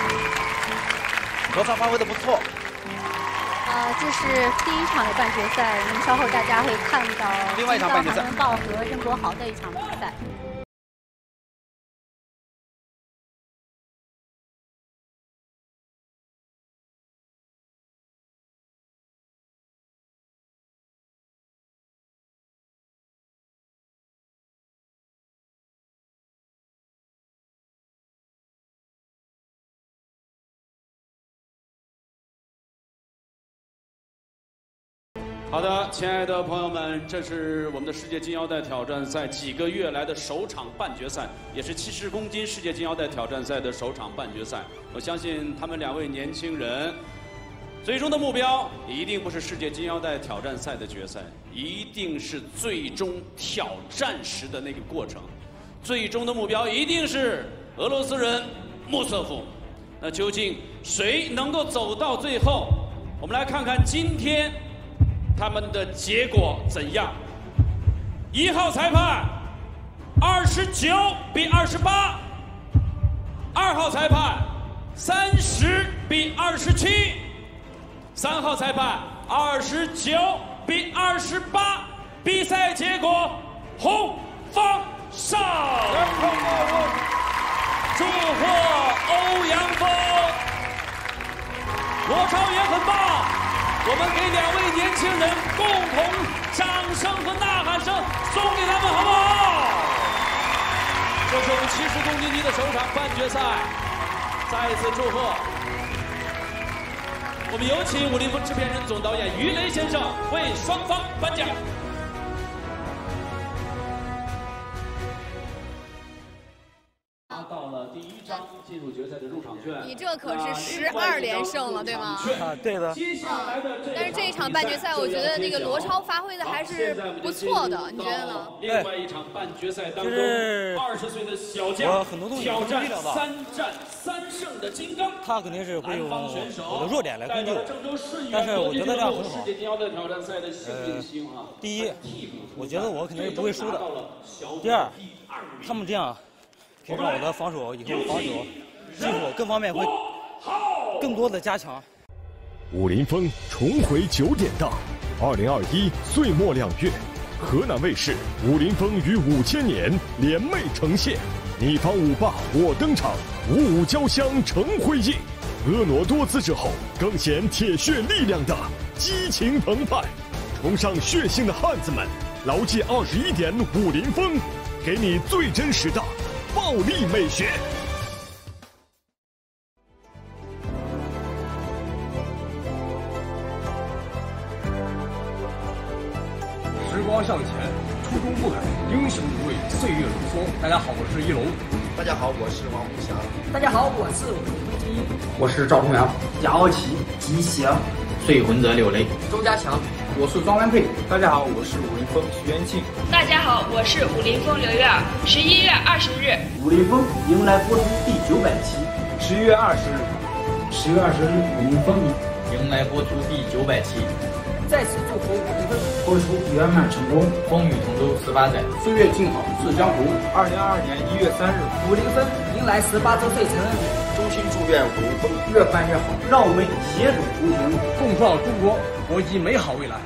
[SPEAKER 3] 罗超发挥的不错。
[SPEAKER 6] 呃，这是第一场的半决赛，那么稍后大家会看到
[SPEAKER 7] 另外一场半决赛，
[SPEAKER 6] 金道和任国豪的一场比赛。
[SPEAKER 2] 好的，亲爱的朋友们，这是我们的世界金腰带挑战赛几个月来的首场半决赛，也是七十公斤世界金腰带挑战赛的首场半决赛。我相信他们两位年轻人最终的目标一定不是世界金腰带挑战赛的决赛，一定是最终挑战时的那个过程。最终的目标一定是俄罗斯人穆瑟夫。那究竟谁能够走到最后？我们来看看今天他们的结果怎样？一号裁判二十九比二十八，二号裁判三十比二十七，三号裁判二十九比二十八。比赛结果，红方胜。祝贺欧阳锋，罗超也很棒。我们给两位年轻人共同掌声和呐喊声，送给他们，好不好？这是我们七十公斤级的首场半决赛，再一次祝贺。我们有请武林风制片人总导演于雷先生为双方颁奖。拿到了第一张进入决赛的入场券。
[SPEAKER 20] 你这可是十二连胜了，对吗？
[SPEAKER 21] 啊，对的。
[SPEAKER 20] 但是这一场半决赛，我觉得那个罗超发挥的还是不错的，你觉得呢？
[SPEAKER 2] 另外一场半决赛当中，二十岁的小将
[SPEAKER 21] 我很多东西
[SPEAKER 2] 挑战
[SPEAKER 21] 吧。
[SPEAKER 2] 三战三胜的金刚，
[SPEAKER 21] 他肯定是会用我的弱点来攻击我，但是我觉得这样很好。呃，第一，我觉得我肯定是不会输的。第二，他们这样。可以让我的防守以后防守技术各方面会更多的加强。
[SPEAKER 9] 武林风重回九点档，二零二一岁末两月，河南卫视武林风与五千年联袂呈现，你方五霸我登场，五五交相成辉映。婀娜多姿之后，更显铁血力量的激情澎湃。崇尚血性的汉子们，牢记二十一点武林风，给你最真实的暴力美学。
[SPEAKER 10] 时光向前，初衷不改，英雄无畏，岁月如梭。大家好，我是一龙。
[SPEAKER 11] 大家好，我是王虎霞。
[SPEAKER 12] 大家好，我是武林风之一。
[SPEAKER 13] 我是赵宏阳。
[SPEAKER 17] 贾傲奇、吉祥、
[SPEAKER 14] 睡魂者柳雷、
[SPEAKER 12] 周家强。
[SPEAKER 13] 我是庄万佩。
[SPEAKER 15] 大家好，我是武林风徐元庆。
[SPEAKER 16] 大家好，我是武林风刘月儿。十一月二十日，
[SPEAKER 17] 武林风迎来播出第九百期。
[SPEAKER 15] 十一月二十日，
[SPEAKER 17] 十月二十日，武林风
[SPEAKER 14] 迎来播出第九百期。
[SPEAKER 12] 在此祝福武林风
[SPEAKER 17] 播出圆满成功，
[SPEAKER 14] 风雨同舟十八载，
[SPEAKER 13] 岁月静好致江湖。
[SPEAKER 15] 二零二二年一月三日，
[SPEAKER 12] 武林风迎来十八周岁成人礼。
[SPEAKER 11] 衷心祝愿武林风
[SPEAKER 17] 越办越好，让我们携手同行，
[SPEAKER 10] 共创中国国际美好未来。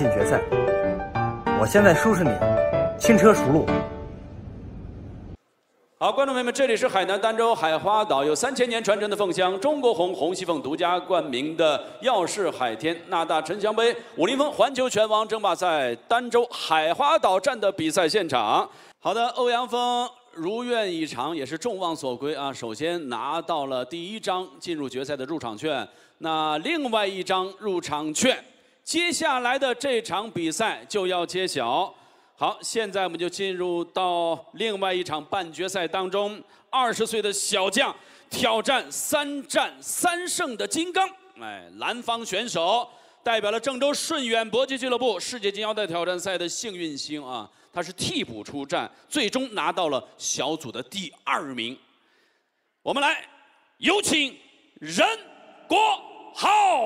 [SPEAKER 8] 进决赛。我现在收拾你，轻车熟路。
[SPEAKER 2] 好，观众朋友们，这里是海南儋州海花岛有三千年传承的凤香，中国红红西凤独家冠名的耀世海天纳大沉香杯武林风环球拳王争霸赛儋州海花岛站的比赛现场。好的，欧阳锋如愿以偿，也是众望所归啊！首先拿到了第一张进入决赛的入场券，那另外一张入场券，接下来的这场比赛就要揭晓。 好，现在我们就进入到另外一场半决赛当中，二十岁的小将挑战三战三胜的金刚。哎，蓝方选手代表了郑州顺远搏击俱乐部世界金腰带挑战赛的幸运星啊，他是替补出战，最终拿到了小组的第二名。我们来有请任国浩。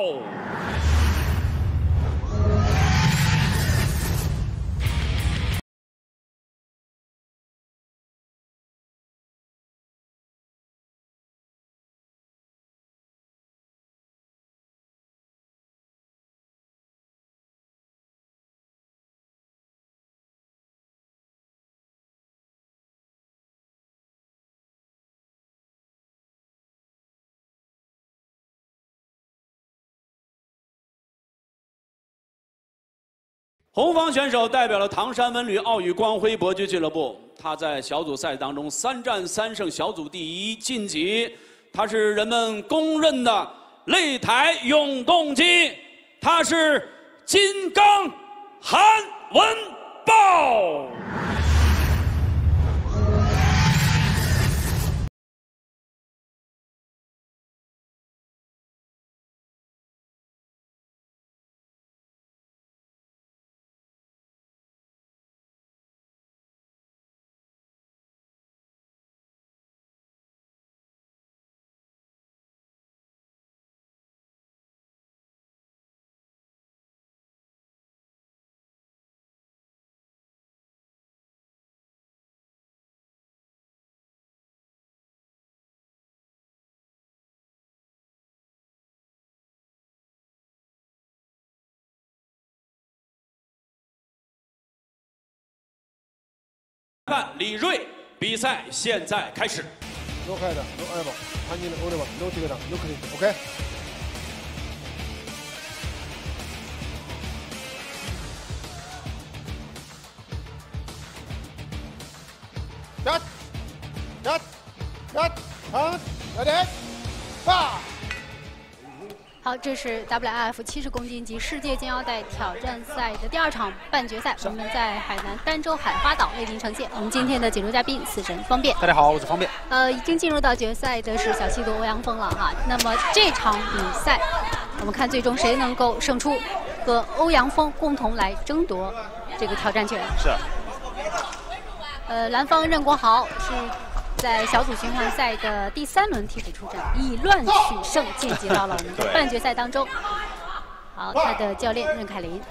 [SPEAKER 2] 红方选手代表了唐山文旅奥宇光辉搏击俱乐部，他在小组赛当中三战三胜，小组第一晋级。他是人们公认的擂台永动机，他是金刚韩文豹。 看李锐，比赛现在开始。
[SPEAKER 5] No head, no elbow. Hand in the elbow, no takedown, no clinch. Okay. Cut, cut, cut. Hand, ready, fire.
[SPEAKER 6] 好，这是 W I F 七十公斤级世界金腰带挑战赛的第二场半决赛，我们在海南儋州海花岛为您呈现。我们今天的解说嘉宾死神方便。
[SPEAKER 7] 大家好，我是方便。
[SPEAKER 6] 呃，已经进入到决赛的是小七度欧阳锋了哈。那么这场比赛，我们看最终谁能够胜出，和欧阳锋共同来争夺这个挑战权。
[SPEAKER 7] 是。
[SPEAKER 6] 呃，蓝方任国豪是。 在小组循环赛的第三轮替补出战，以乱取胜晋级到了我们的半决赛当中。好，他的教练任凯琳。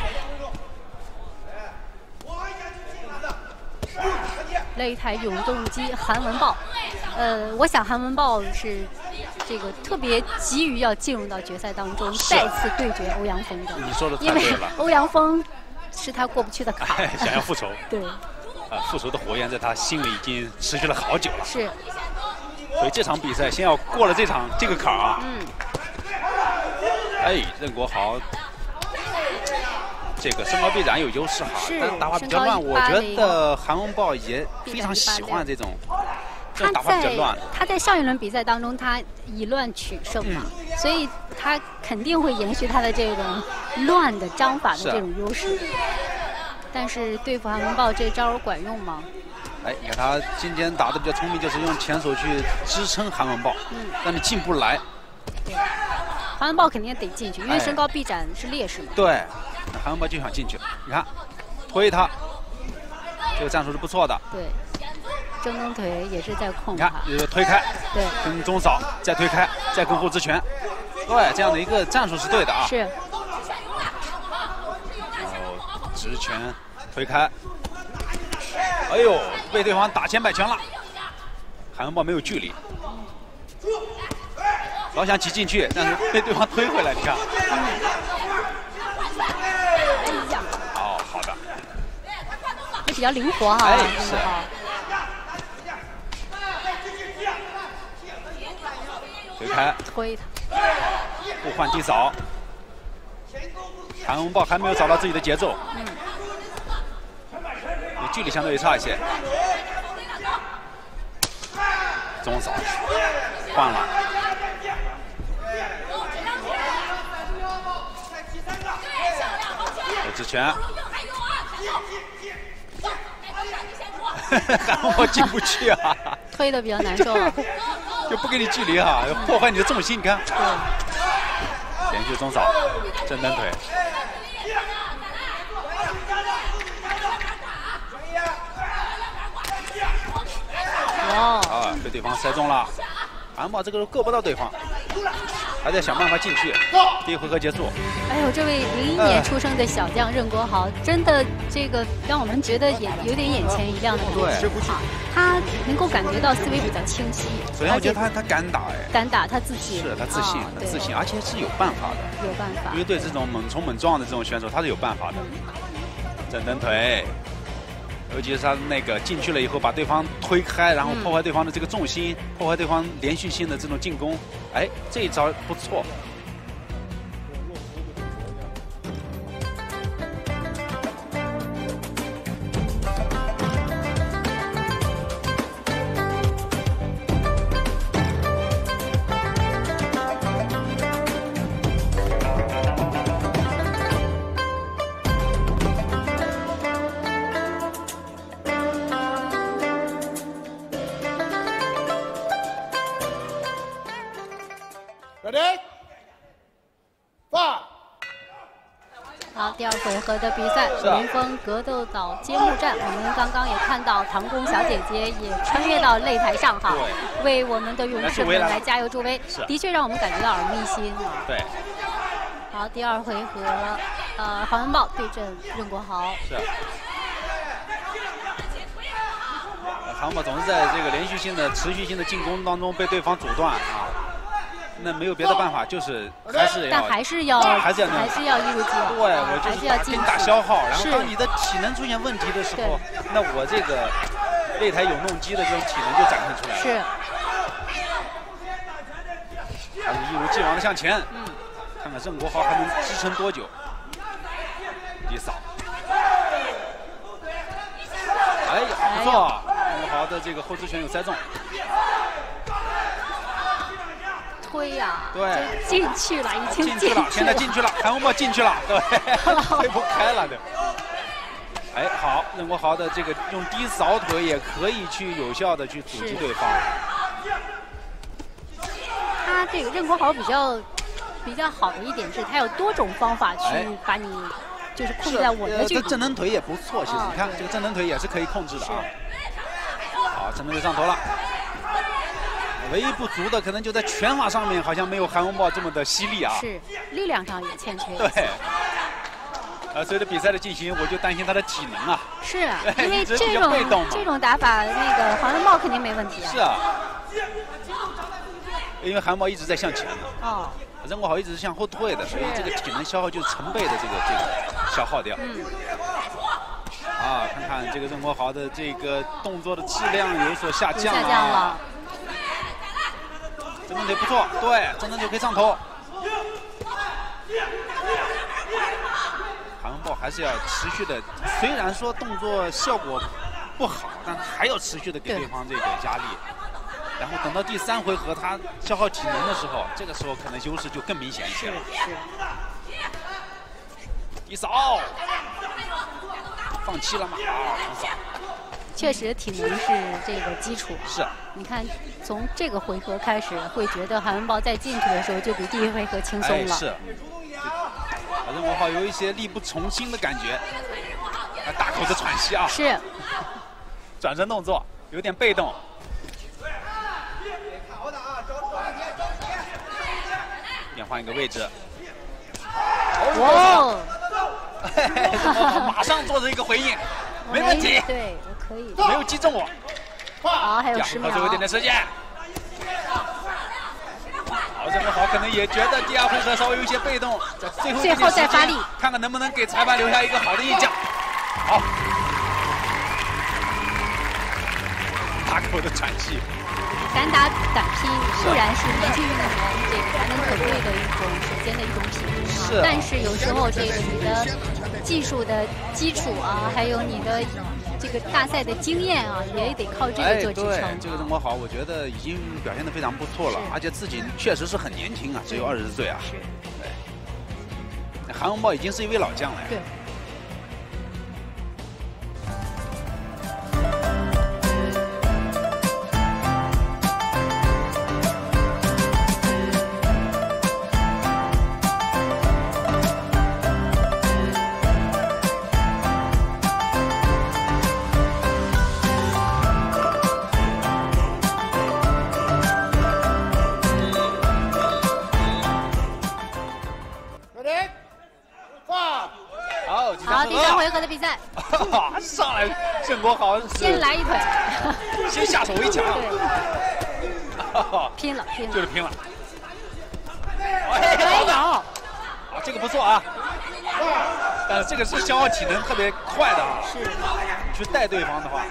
[SPEAKER 6] 擂台永动机韩文豹，呃，我想韩文豹是这个特别急于要进入到决赛当中，再次对决欧阳锋的。
[SPEAKER 7] 你说的太对了。
[SPEAKER 6] 因为欧阳锋是他过不去的坎儿。
[SPEAKER 7] 想要复仇。
[SPEAKER 6] 对。
[SPEAKER 7] 啊，复仇的火焰在他心里已经持续了好久了。
[SPEAKER 6] 是。
[SPEAKER 7] 所以这场比赛先要过了这场这个坎儿啊。
[SPEAKER 6] 嗯。
[SPEAKER 7] 哎，任国豪，这个身高臂展有优势哈，但打法比较乱。我觉得韩文豹也非常喜欢这种，这种打法比较乱。
[SPEAKER 6] 他在上一轮比赛当中，他以乱取胜嘛，嗯、所以他肯定会延续他的这种乱的章法的这种优势。 但是对付韩文豹这招管用吗？
[SPEAKER 7] 哎，你看他今天打的比较聪明，就是用前手去支撑韩文豹，嗯，但你进不来。
[SPEAKER 6] 对，韩文豹肯定得进去，因为身高臂展是劣势嘛。
[SPEAKER 7] 对，韩文豹就想进去，你看，推他，这个战术是不错的。
[SPEAKER 6] 对，正蹬腿也是在控
[SPEAKER 7] 他。你看，推开，
[SPEAKER 6] 对，
[SPEAKER 7] 跟中扫，再推开，再跟后直拳，对，这样的一个战术是对的啊。
[SPEAKER 6] 是。
[SPEAKER 7] 直拳推开，哎呦，被对方打千百拳了。韩文豹没有距离，老想挤进去，但是被对方推回来。你看，
[SPEAKER 6] 比较灵活哈。
[SPEAKER 2] 哎，是。推开，
[SPEAKER 6] 推他，
[SPEAKER 7] 互换地扫。韩文豹还没有找到自己的节奏，嗯，距离相对差一些。中扫，换了。有直拳。韩文豹进不去啊。
[SPEAKER 6] 推的比较难受。
[SPEAKER 7] 就不给你距离哈，破坏你的重心。你看，连续中扫，正蹬腿。
[SPEAKER 6] 哇！
[SPEAKER 7] 啊，被对方塞中了。韩文豹这个够不到对方，还在想办法进去。第一回合结束。
[SPEAKER 6] 哎呦，这位零一年出生的小将任国豪，真的这个让我们觉得眼有点眼前一亮的感觉。
[SPEAKER 7] 对，
[SPEAKER 6] 啊，他能够感觉到思维比较清晰。
[SPEAKER 7] 首先，我觉得他他敢打哎，
[SPEAKER 6] 敢打，他自信。
[SPEAKER 7] 是他自信，他自信，而且是有办法的。
[SPEAKER 6] 有办法。
[SPEAKER 7] 因为对这种猛冲猛撞的这种选手，他是有办法的。正蹬腿。尤其是他那个进去了以后，把对方推开，然后破坏对方的这个重心，嗯、破坏对方连续性的这种进攻，哎，这一招不错。
[SPEAKER 5] Ready? Five.
[SPEAKER 6] 好，第二回合的比赛，武林风格斗岛揭幕战，我们刚刚也看到唐宫小姐姐也穿越到擂台上哈，为我们的勇士们来加油助威，的确让我们感觉到耳目一新啊。
[SPEAKER 7] 对。
[SPEAKER 6] 好，第二回合，呃，韩文豹对阵任国豪。
[SPEAKER 7] 是。韩文豹总是在这个连续性的、持续性的进攻当中被对方阻断啊。那没有别的办法，就是还是要，
[SPEAKER 6] 但还是要，
[SPEAKER 7] 还是要，
[SPEAKER 6] 还是要一如既往。
[SPEAKER 7] 对，我就是打跟打消耗，然后当你的体能出现问题的时候，那我这个擂台永动机的这种体能就展现出来了。
[SPEAKER 6] 是。
[SPEAKER 7] 还是一如既往的向前，嗯，看看任国豪还能支撑多久。一扫，哎呀，不错，任国豪的这个后直拳有塞中。
[SPEAKER 6] 推呀、啊，
[SPEAKER 7] 对，
[SPEAKER 6] 进去了，已经
[SPEAKER 7] 进去了，现在进去了，韩文豹进去了，对，推不开了的。哎，好，任国豪的这个用低扫腿也可以去有效的去阻击对方。
[SPEAKER 6] 他这个任国豪比较比较好的一点是，他有多种方法去把你就是控制在我的距离。
[SPEAKER 7] 这正蹬腿也不错，其实、哦、你看这个正蹬腿也是可以控制的啊。好，正蹬腿上头了。唯一不足的可能就在拳法上面，好像没有韩文豹这么的犀利啊。
[SPEAKER 6] 是，力量上也欠缺。
[SPEAKER 7] 对。呃，随着比赛的进行，我就担心他的体能啊。
[SPEAKER 6] 是啊，因为这种这种打法，那个韩文豹肯定没问题啊。
[SPEAKER 7] 是啊。因为韩文豹一直在向前的。
[SPEAKER 6] 哦。
[SPEAKER 7] 任国豪一直是向后退的，所以这个体能消耗就是成倍的这个这个消耗掉。嗯。啊，看看这个任国豪的这个动作的质量有所下降啊。
[SPEAKER 6] 下降了。
[SPEAKER 7] 正蹬腿不错，对，正蹬腿可以上头。韩文豹还是要持续的，虽然说动作效果不好，但还要持续的给对方这个压力。然后等到第三回合他消耗体能的时候，这个时候可能优势就更明显一些了。
[SPEAKER 6] 是。
[SPEAKER 7] 一扫，放弃了吗？啊，一扫。
[SPEAKER 6] 确实，体能是这个基础。
[SPEAKER 7] 是。
[SPEAKER 6] 你看，从这个回合开始，会觉得韩文豹在进去的时候就比第一回合轻松了。
[SPEAKER 7] 哎、是。任国豪有一些力不从心的感觉，他大口的喘息啊。
[SPEAKER 6] 是。
[SPEAKER 7] 转身动作有点被动。变换一个位置。
[SPEAKER 6] 哇！
[SPEAKER 7] 马上做出一个回应，没问题。
[SPEAKER 6] 对，我可以。
[SPEAKER 7] 没有击中我。
[SPEAKER 6] 好，还有十秒。
[SPEAKER 7] 最后一点点时间。好，任国豪可能也觉得第二回合稍微有一些被动，在最后
[SPEAKER 6] 最后再发力，
[SPEAKER 7] 看看能不能给裁判留下一个好的印象。好。 大口的喘气。
[SPEAKER 6] 敢打敢拼，固然是年轻运动员这个难能可贵的一种首先的一种品质啊。但是有时候这个你的技术的基础啊，还有你的这个大赛的经验啊，也得靠这个做支撑。
[SPEAKER 7] 哎、对，这个郑国豪，我觉得已经表现得非常不错了，而且自己确实是很年轻啊，只有二十岁啊。
[SPEAKER 6] 是。
[SPEAKER 7] 对。韩文豹已经是一位老将了。
[SPEAKER 6] 对。好，第三回合的比赛，
[SPEAKER 7] 上来郑国豪
[SPEAKER 6] 先来一腿，
[SPEAKER 7] 先下手为强，
[SPEAKER 6] 拼了拼了，
[SPEAKER 7] 就是拼了。
[SPEAKER 6] 哎有，啊
[SPEAKER 7] 这个不错啊，但是这个是消耗体能特别快的啊，
[SPEAKER 6] 是，
[SPEAKER 7] 你去带对方的话，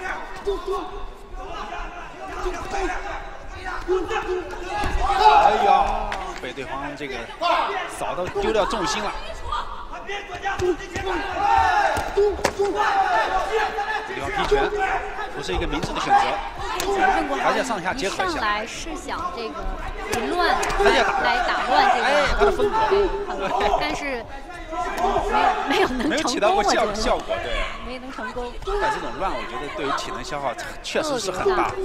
[SPEAKER 7] 哎呀，被对方这个扫到丢掉重心了。对方劈拳不是一个明智的选择，而且上下结合一下。
[SPEAKER 6] 上来是想这个以乱来打乱这个，
[SPEAKER 7] 哎，他的风格，
[SPEAKER 6] 对，但是没有没有能
[SPEAKER 7] 没有起到过效效果，对，
[SPEAKER 6] 没能成功。
[SPEAKER 7] 但这种乱，我觉得对于体能消耗确实是很大。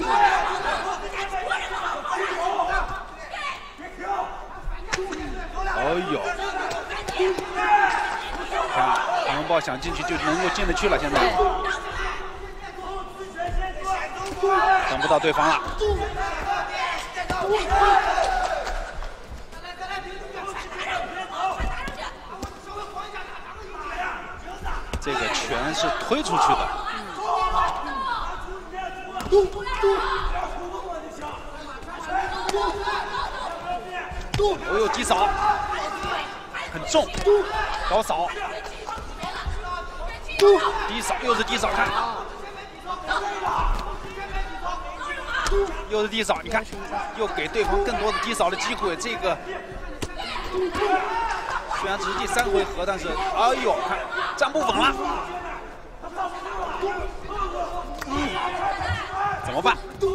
[SPEAKER 7] 哎呦！看，韩文豹想进去就能够进得去了，现在等不到对方了。这个拳是推出去的。我有击扫，很重，高扫。低扫又是低扫，看，又是低扫，你看，又给对方更多的低扫的机会。这个虽然只是第三回合，但是哎呦，看站不稳了，嗯，怎么办？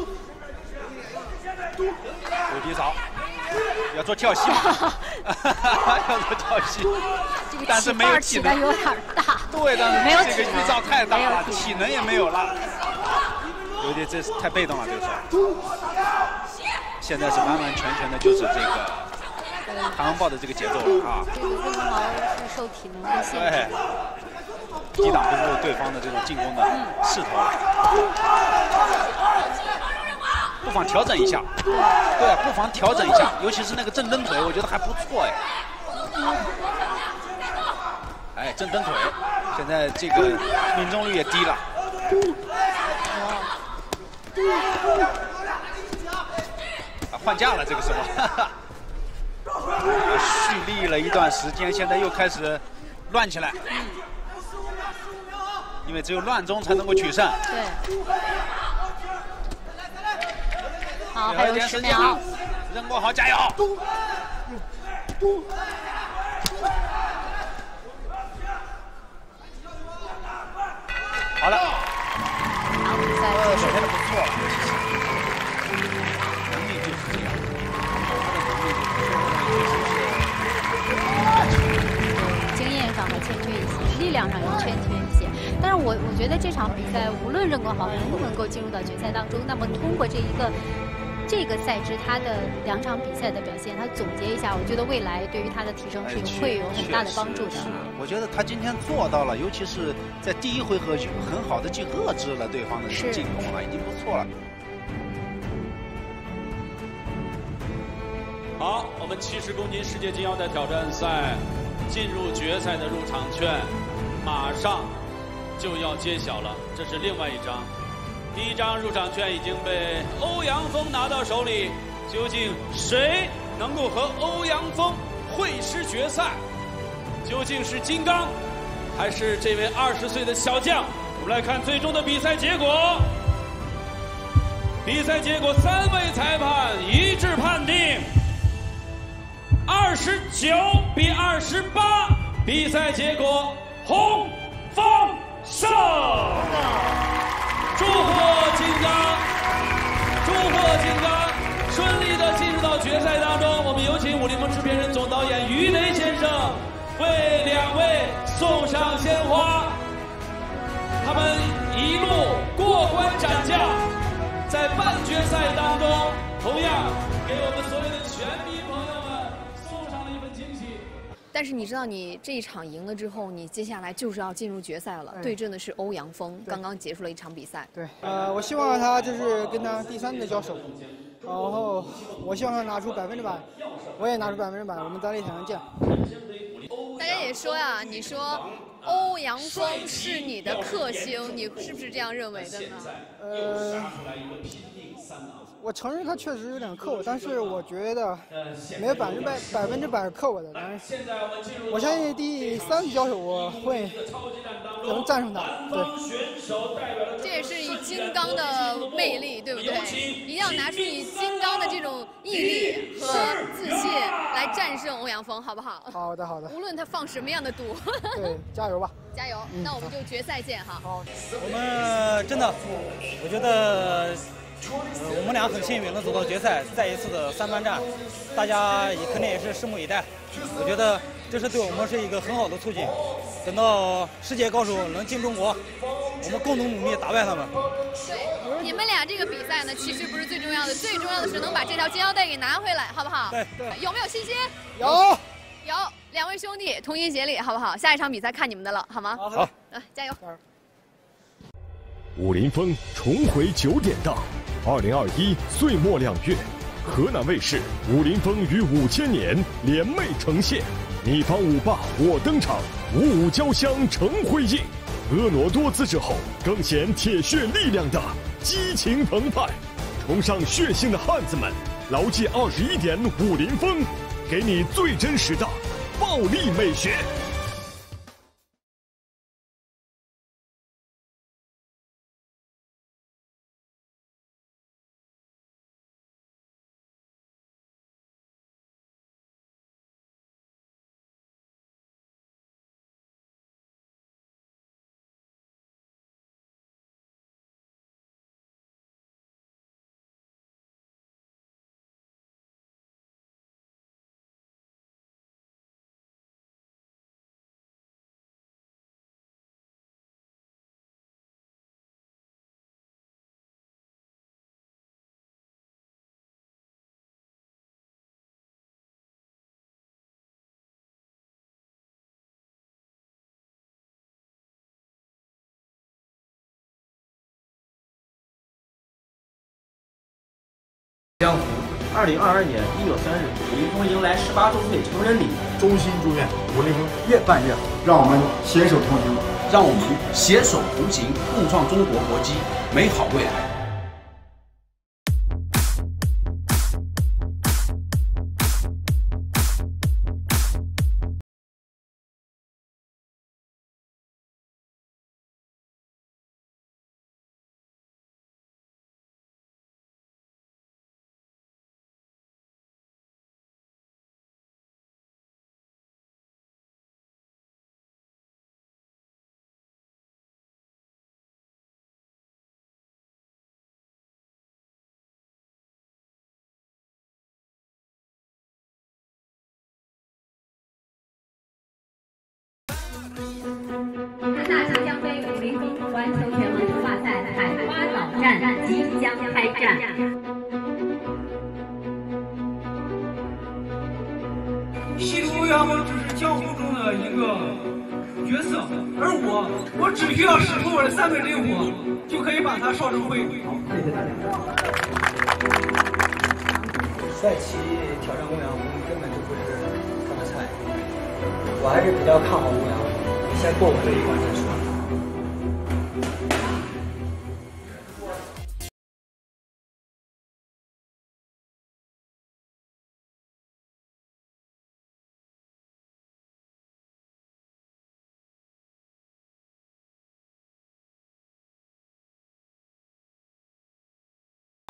[SPEAKER 7] 有低扫，要做跳膝吗？要做跳膝，但是没有体能，
[SPEAKER 6] 有点大。
[SPEAKER 7] 对，但是这个预兆太大了，体能也没有了，有点这是太被动了，这个是。现在是完完全全的就是这个韩文豹的这个节奏了啊。
[SPEAKER 6] 这个郑国豪是受体能的限制，
[SPEAKER 7] 抵挡不住对方的这种进攻的势头，不妨调整一下。对，不妨调整一下，尤其是那个正蹬腿，我觉得还不错哎。哎，正蹬腿，现在这个命中率也低了。啊，换架了，这个时候，蓄力了一段时间，现在又开始乱起来。因为只有乱中才能够取胜。
[SPEAKER 6] 对。好，还有十秒。
[SPEAKER 7] 任国豪加油！好了。
[SPEAKER 6] 好，比赛结束。
[SPEAKER 7] 表现得不错了，能力就是这样，他的能力就是
[SPEAKER 6] 经验上还欠缺一些，力量上也欠缺一些。但是我我觉得这场比赛，无论任国豪能不能够进入到决赛当中，那么通过这一个这个赛制他的两场比赛的表现，他总结一下，我觉得未来对于他的提升是会有很大的帮助的。
[SPEAKER 7] 是，我觉得他今天做到了，尤其是在第一回合就很好的去遏制了对方的这个进攻了，已经不错了。
[SPEAKER 2] 好，我们七十公斤世界金腰带挑战赛进入决赛的入场券马上就要揭晓了，这是另外一张。第一张入场券已经被欧阳锋拿到手里，究竟谁能够和欧阳锋会师决赛？究竟是金刚，还是这位二十岁的小将？我们来看最终的比赛结果。
[SPEAKER 18] 比赛结果，三位裁判一致判定二十九比二十八，比赛结果红方胜。祝贺金刚，祝贺金刚，顺利的进入到决赛当中。我们有请武林风制片人、总导演于雷先生为两位送上鲜花。他们一路过关斩将，在半决赛当中，同样给我们所有的拳迷朋友们送上了一份惊喜。
[SPEAKER 20] 但是你知道，你这一场赢了之后，你接下来就是要进入决赛了，对阵的是欧阳锋，刚刚结束了一场比赛。
[SPEAKER 22] 对，呃，我希望他就是跟他第三的交手，然后我希望他拿出百分之百，我也拿出百分之百，我们在擂台上见。
[SPEAKER 20] 大家也说呀、啊，你说欧阳锋是你的克星，你是不是这样认为的呢？
[SPEAKER 22] 呃，我承认他确实有点克我，但是我觉得没有百分之百百分之百克我的。但是我相信第三次交手我会能战胜他。对，
[SPEAKER 20] 这也是你金刚的魅力，对不对？一定要拿出你金刚的这种毅力和自信来战胜欧阳锋，好不好？
[SPEAKER 22] 好的，好的。
[SPEAKER 20] 无论他放什么样的赌。
[SPEAKER 22] 对，加油吧！
[SPEAKER 20] 加油！
[SPEAKER 22] 嗯、
[SPEAKER 20] 那我们就决赛见哈。
[SPEAKER 22] 好，
[SPEAKER 21] 我们真的，我觉得。呃，我们俩很幸运能走到决赛，再一次的三番战，大家也肯定也是拭目以待。我觉得这是对我们是一个很好的促进。等到世界高手能进中国，我们共同努力打败他们。
[SPEAKER 20] 对，你们俩这个比赛呢，其实不是最重要的，最重要的是能把这条金腰带给拿回来，好不好？
[SPEAKER 22] 对对。
[SPEAKER 20] 有没有信心？
[SPEAKER 22] 有。
[SPEAKER 20] 有，两位兄弟同心协力，好不好？下一场比赛看你们的了，好吗？
[SPEAKER 22] 好。
[SPEAKER 20] 啊，加油！
[SPEAKER 9] 武林风重回九点档。二零二一岁末两月，河南卫视武林风与五千年联袂呈现，你方五霸我登场，五五交相成辉映。婀娜多姿之后，更显铁血力量的激情澎湃。崇尚血性的汉子们，牢记二十一点武林风，给你最真实的暴力美学。
[SPEAKER 17] 江湖，二零二二年一月三日，武林风迎来十八周岁成人礼，
[SPEAKER 5] 衷心祝愿武林风越办越好，让我们携手同行，
[SPEAKER 10] 让我们携手同行，共创中国搏击美好未来。
[SPEAKER 23] 大长江杯武林风环球拳文化赛海花岛站即将开战。
[SPEAKER 12] 戏如欧阳锋只是江湖中的一个角色，而我，我只需要使出我的三昧灵火，就可以把他烧成灰。谢谢大家。
[SPEAKER 8] 帅气挑战欧阳锋根本就不是他的菜，我还是比较看好欧阳锋。先过我这一关再说。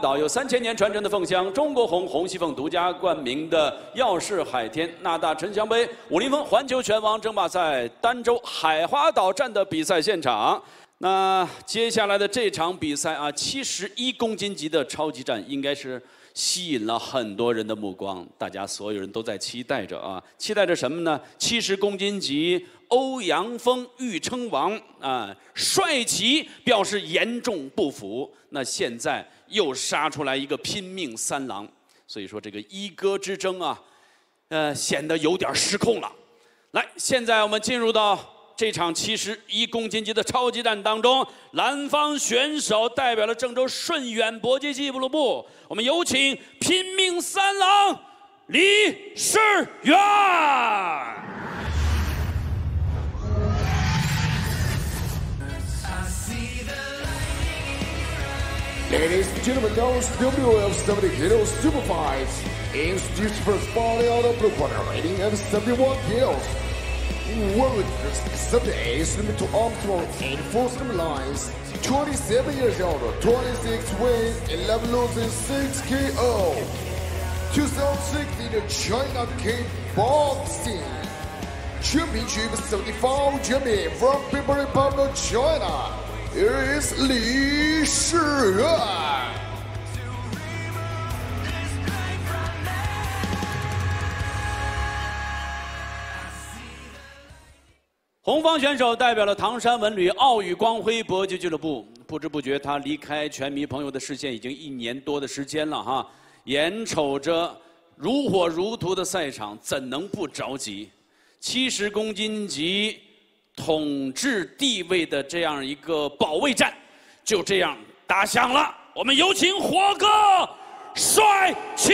[SPEAKER 2] 岛有三千年传承的凤香，中国红红西凤独家冠名的耀世海天纳大沉香杯武林风环球拳王争霸赛儋州海花岛站的比赛现场。那接下来的这场比赛啊，七十一公斤级的超级战应该是吸引了很多人的目光，大家所有人都在期待着啊，期待着什么呢？七十公斤级。 欧阳锋欲称王啊，帅旗表示严重不服。那现在又杀出来一个拼命三郎，所以说这个一哥之争啊，呃，显得有点失控了。来，现在我们进入到这场七十一公斤级的超级战当中，蓝方选手代表了郑州顺远搏击俱乐部，我们有请拼命三郎李世远。
[SPEAKER 1] Ladies and gentlemen, those W F seventy kilos super fights. Introduce first body out of blue corner, rating at seventy-one kilos. World seventy-eight limit to arm throw and four slim lines. twenty-seven years old, twenty-six wins, eleven losing, six K O. twenty sixteen the China Kickboxing Championship seventy-five champion from People's Republic of China. Here is 李世远。
[SPEAKER 2] 红方选手代表了唐山文旅奥宇光辉搏击俱乐部，不知不觉他离开拳迷朋友的视线已经一年多的时间了哈，眼瞅着如火如荼的赛场，怎能不着急？七十公斤级。 统治地位的这样一个保卫战，就这样打响了。我们有请火哥帅气。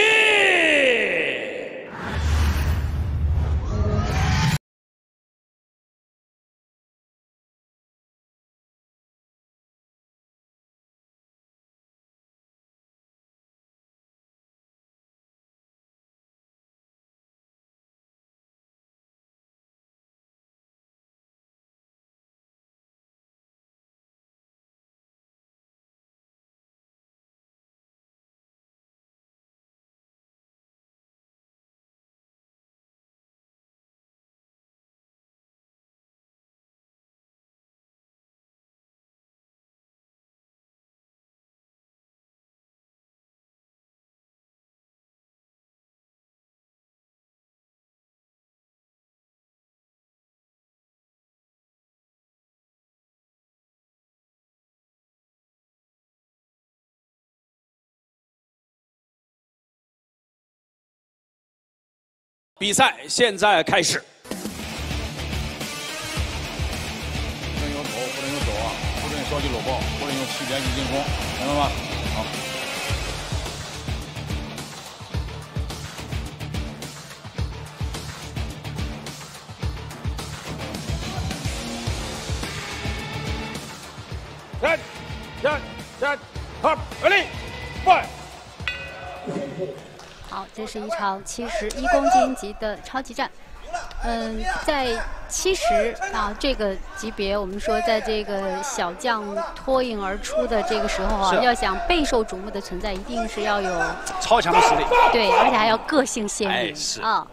[SPEAKER 2] 比赛现在开始。
[SPEAKER 4] 不能用头，不能用手啊，不能着急搂抱，不能用气边去进攻，明白吗？好。
[SPEAKER 18] 站，站，站，好，ready，fight。
[SPEAKER 6] 好，这是一场七十一公斤级的超级战。嗯，在七十啊这个级别，我们说在这个小将脱颖而出的这个时候啊，要想备受瞩目的存在，一定是要有
[SPEAKER 7] 超强的实力。
[SPEAKER 6] 对，而且还要个性鲜明。
[SPEAKER 7] 哎，是
[SPEAKER 6] 啊。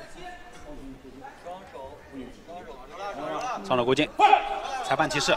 [SPEAKER 7] 双手勾肩，裁判提示。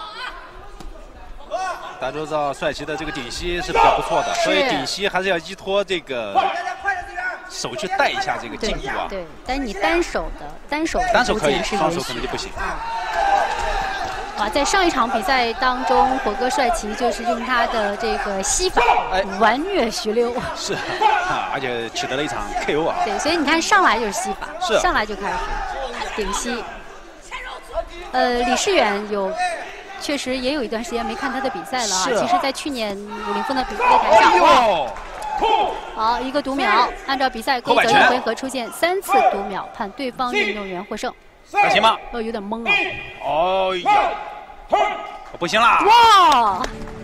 [SPEAKER 7] 大家都知道，帅旗的这个顶膝是比较不错的，所以顶膝还是要依托这个手去带一下这个颈部啊。
[SPEAKER 6] 对，但是你单手的单手
[SPEAKER 7] 单手可以，双手可能就不行。
[SPEAKER 6] 哇，在上一场比赛当中，火哥帅旗就是用他的这个膝法完虐徐六。
[SPEAKER 7] 是啊，而且取得了一场 K O 啊。
[SPEAKER 6] 对，所以你看上来就是膝法，
[SPEAKER 7] 是
[SPEAKER 6] 上来就开始顶膝。呃，李世远有。 确实也有一段时间没看他的比赛了啊！其实，在去年武林风的比擂台上，哇，好一个读秒，按照比赛规则，一回合出现三次读秒，判对方运动员获胜。
[SPEAKER 7] 还行吗？
[SPEAKER 6] 哦，有点懵啊！
[SPEAKER 7] 哦呀，不行啦！
[SPEAKER 6] 哇，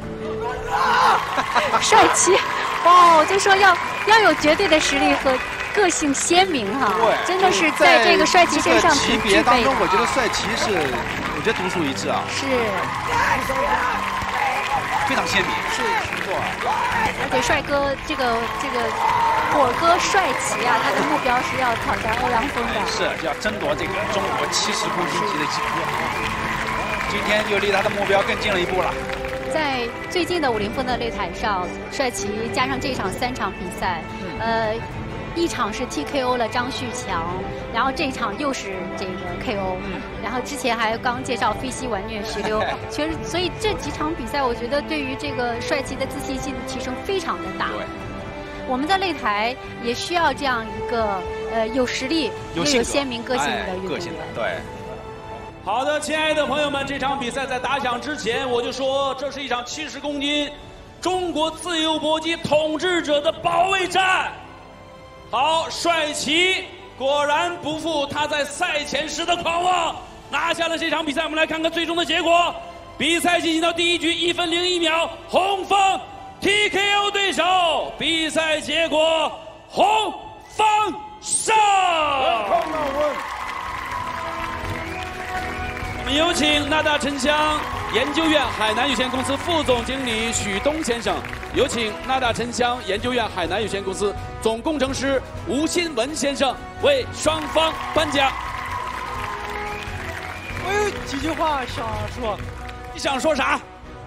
[SPEAKER 6] 帅气！哇，我就说要要有绝对的实力和个性鲜明哈，真的是在这个帅旗身上挺具备的。
[SPEAKER 7] 级别当中，我觉得帅旗是。 我觉得独树一帜啊！
[SPEAKER 6] 是。
[SPEAKER 7] 非常鲜明。
[SPEAKER 22] 是，
[SPEAKER 7] 没错。
[SPEAKER 6] 而且帅哥这个这个果哥帅奇啊，他的目标是要挑战欧阳锋的，
[SPEAKER 7] 是要争夺这个中国七十公斤级的奖。今天就离他的目标更近了一步了。
[SPEAKER 6] 在最近的武林风的擂台上，帅奇加上这场三场比赛，嗯、呃，一场是 T K O 了张旭强，然后这一场又是这个 K O，、嗯、然后之前还刚介绍飞膝完虐徐溜，其实所以这几场比赛，我觉得对于这个帅奇的自信心的提升非常的大。我们在擂台也需要这样一个呃有实力又有鲜明个性的运动员。
[SPEAKER 7] 对。
[SPEAKER 18] 好的，亲爱的朋友们，这场比赛在打响之前，我就说这是一场七十公斤中国自由搏击统治者的保卫战。好，帅奇果然不负他在赛前时的狂妄，拿下了这场比赛。我们来看看最终的结果。比赛进行到第一局一分零一秒，红方 T K O 对手。比赛结果，红方胜。我们有请纳大沉香研究院海南有限公司副总经理许东先生，有请纳大沉香研究院海南有限公司总工程师吴新文先生为双方颁奖。
[SPEAKER 22] 我有几句话想说。
[SPEAKER 18] 你想说啥？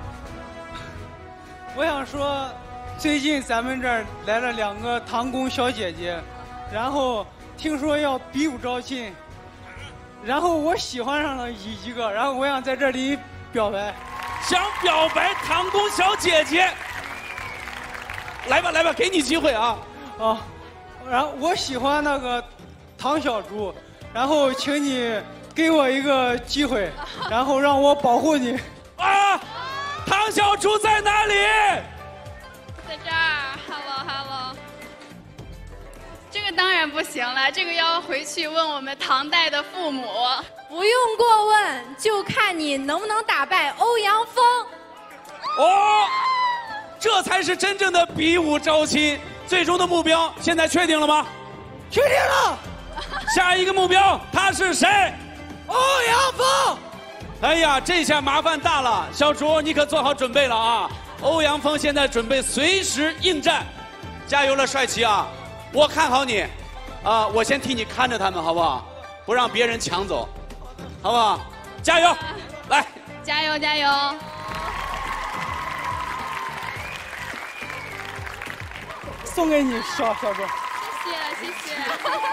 [SPEAKER 22] 我想说，最近咱们这儿来了两个唐宫小姐姐，然后听说要比武招亲。然后我喜欢上了一一个，然后我想在这里表白，
[SPEAKER 18] 想表白唐宫小姐姐，来吧来吧，给你机会啊！
[SPEAKER 22] 啊，然后我喜欢那个唐小猪，然后请你给我一个机会，然后让我保护你。
[SPEAKER 18] 啊，唐小猪在哪里？
[SPEAKER 3] 在这儿 ，Hello Hello。这个当然不行了，这个要回去问我们唐代的父母。
[SPEAKER 16] 不用过问，就看你能不能打败欧阳锋。
[SPEAKER 18] 哦，这才是真正的比武招亲。最终的目标现在确定了吗？
[SPEAKER 22] 确定了。
[SPEAKER 18] 下一个目标他是谁？
[SPEAKER 22] 欧阳锋。
[SPEAKER 18] 哎呀，这下麻烦大了，小竹你可做好准备了啊！欧阳锋现在准备随时应战，加油了，帅奇啊！我看好你，啊，我先替你看着他们，好不好？不让别人抢走，好不好？加油，来，
[SPEAKER 3] 加油加油！
[SPEAKER 22] 送给你，小小哥。
[SPEAKER 3] 谢谢谢谢。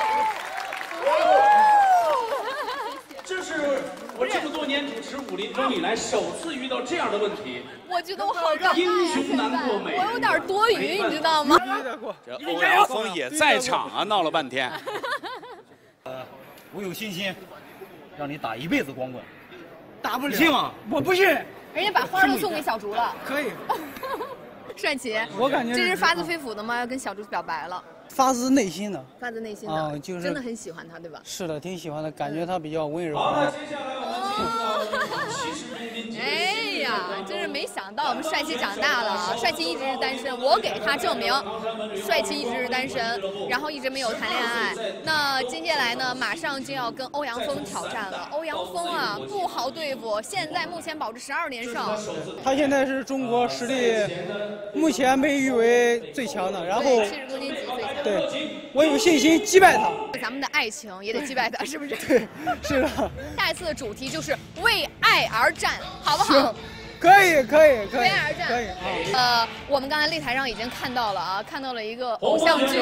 [SPEAKER 18] 这是我这么多年主持武林风以来首次遇到这样的问题。
[SPEAKER 20] 我觉得我好尴尬，
[SPEAKER 18] 英雄难过美人，
[SPEAKER 20] 我有点多余，你知道吗？
[SPEAKER 2] 这欧阳锋也在场啊，闹了半天。
[SPEAKER 17] 呃，我有信心让你打一辈子光棍。
[SPEAKER 22] 打不了，
[SPEAKER 17] 信吗？
[SPEAKER 22] 我不信。
[SPEAKER 20] 人家把花都送给小竹了。
[SPEAKER 22] 可以。
[SPEAKER 20] 帅奇，
[SPEAKER 22] 我感觉
[SPEAKER 20] 这是发自肺腑的吗？要跟小竹表白了？
[SPEAKER 22] 发自内心的。
[SPEAKER 20] 发自内心的，
[SPEAKER 22] 啊，就是
[SPEAKER 20] 真的很喜欢他，对吧？
[SPEAKER 22] 是的，挺喜欢的，感觉他比较温柔。
[SPEAKER 18] 好，那接下来我们进入到七十公斤级。
[SPEAKER 20] 哎呀，真是没想到我们帅气长大了啊！帅气一直是单身，我给他证明，帅气一直是单身，然后一直没有谈恋爱。那接下来呢，马上就要跟欧阳锋挑战了。欧阳锋啊，不好对付，现在目前保持十二连胜。
[SPEAKER 22] 他现在是中国实力目前被誉为最强的，然后
[SPEAKER 20] 七十公斤级最强。
[SPEAKER 22] 对，我有信心击败他。
[SPEAKER 20] 咱们的爱情也得击败他，是不是？
[SPEAKER 22] 对，是的。
[SPEAKER 20] 下一次的主题就是为爱而战，好不好？
[SPEAKER 22] 可以，可以，可以。
[SPEAKER 20] 为爱而战，
[SPEAKER 22] 可以。
[SPEAKER 20] 呃，我们刚才擂台上已经看到了啊，看到了一个偶像剧。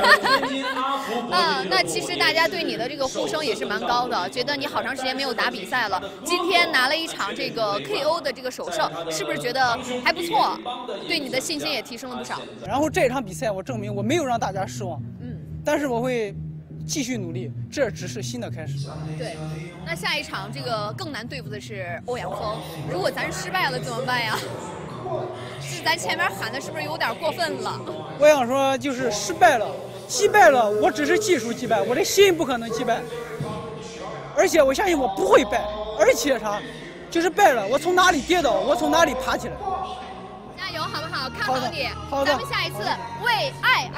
[SPEAKER 20] 啊，那其实大家对你的这个呼声也是蛮高的，觉得你好长时间没有打比赛了，今天拿了一场这个 K O 的这个首胜，是不是觉得还不错？对你的信心也提升了不少。
[SPEAKER 22] 然后这场比赛我证明我没有让大家失望，嗯，但是我会继续努力，这只是新的开始。
[SPEAKER 20] 对，那下一场这个更难对付的是欧阳锋，如果咱失败了怎么办呀？是咱前面喊的是不是有点过分了？
[SPEAKER 22] 我想说就是失败了，击败了，我只是技术击败，我的心不可能击败，而且我相信我不会败，而且啥，就是败了，我从哪里跌倒，我从哪里爬起来。
[SPEAKER 20] 加油，好不好？看好你。
[SPEAKER 22] 好的。
[SPEAKER 20] 咱们下一次为爱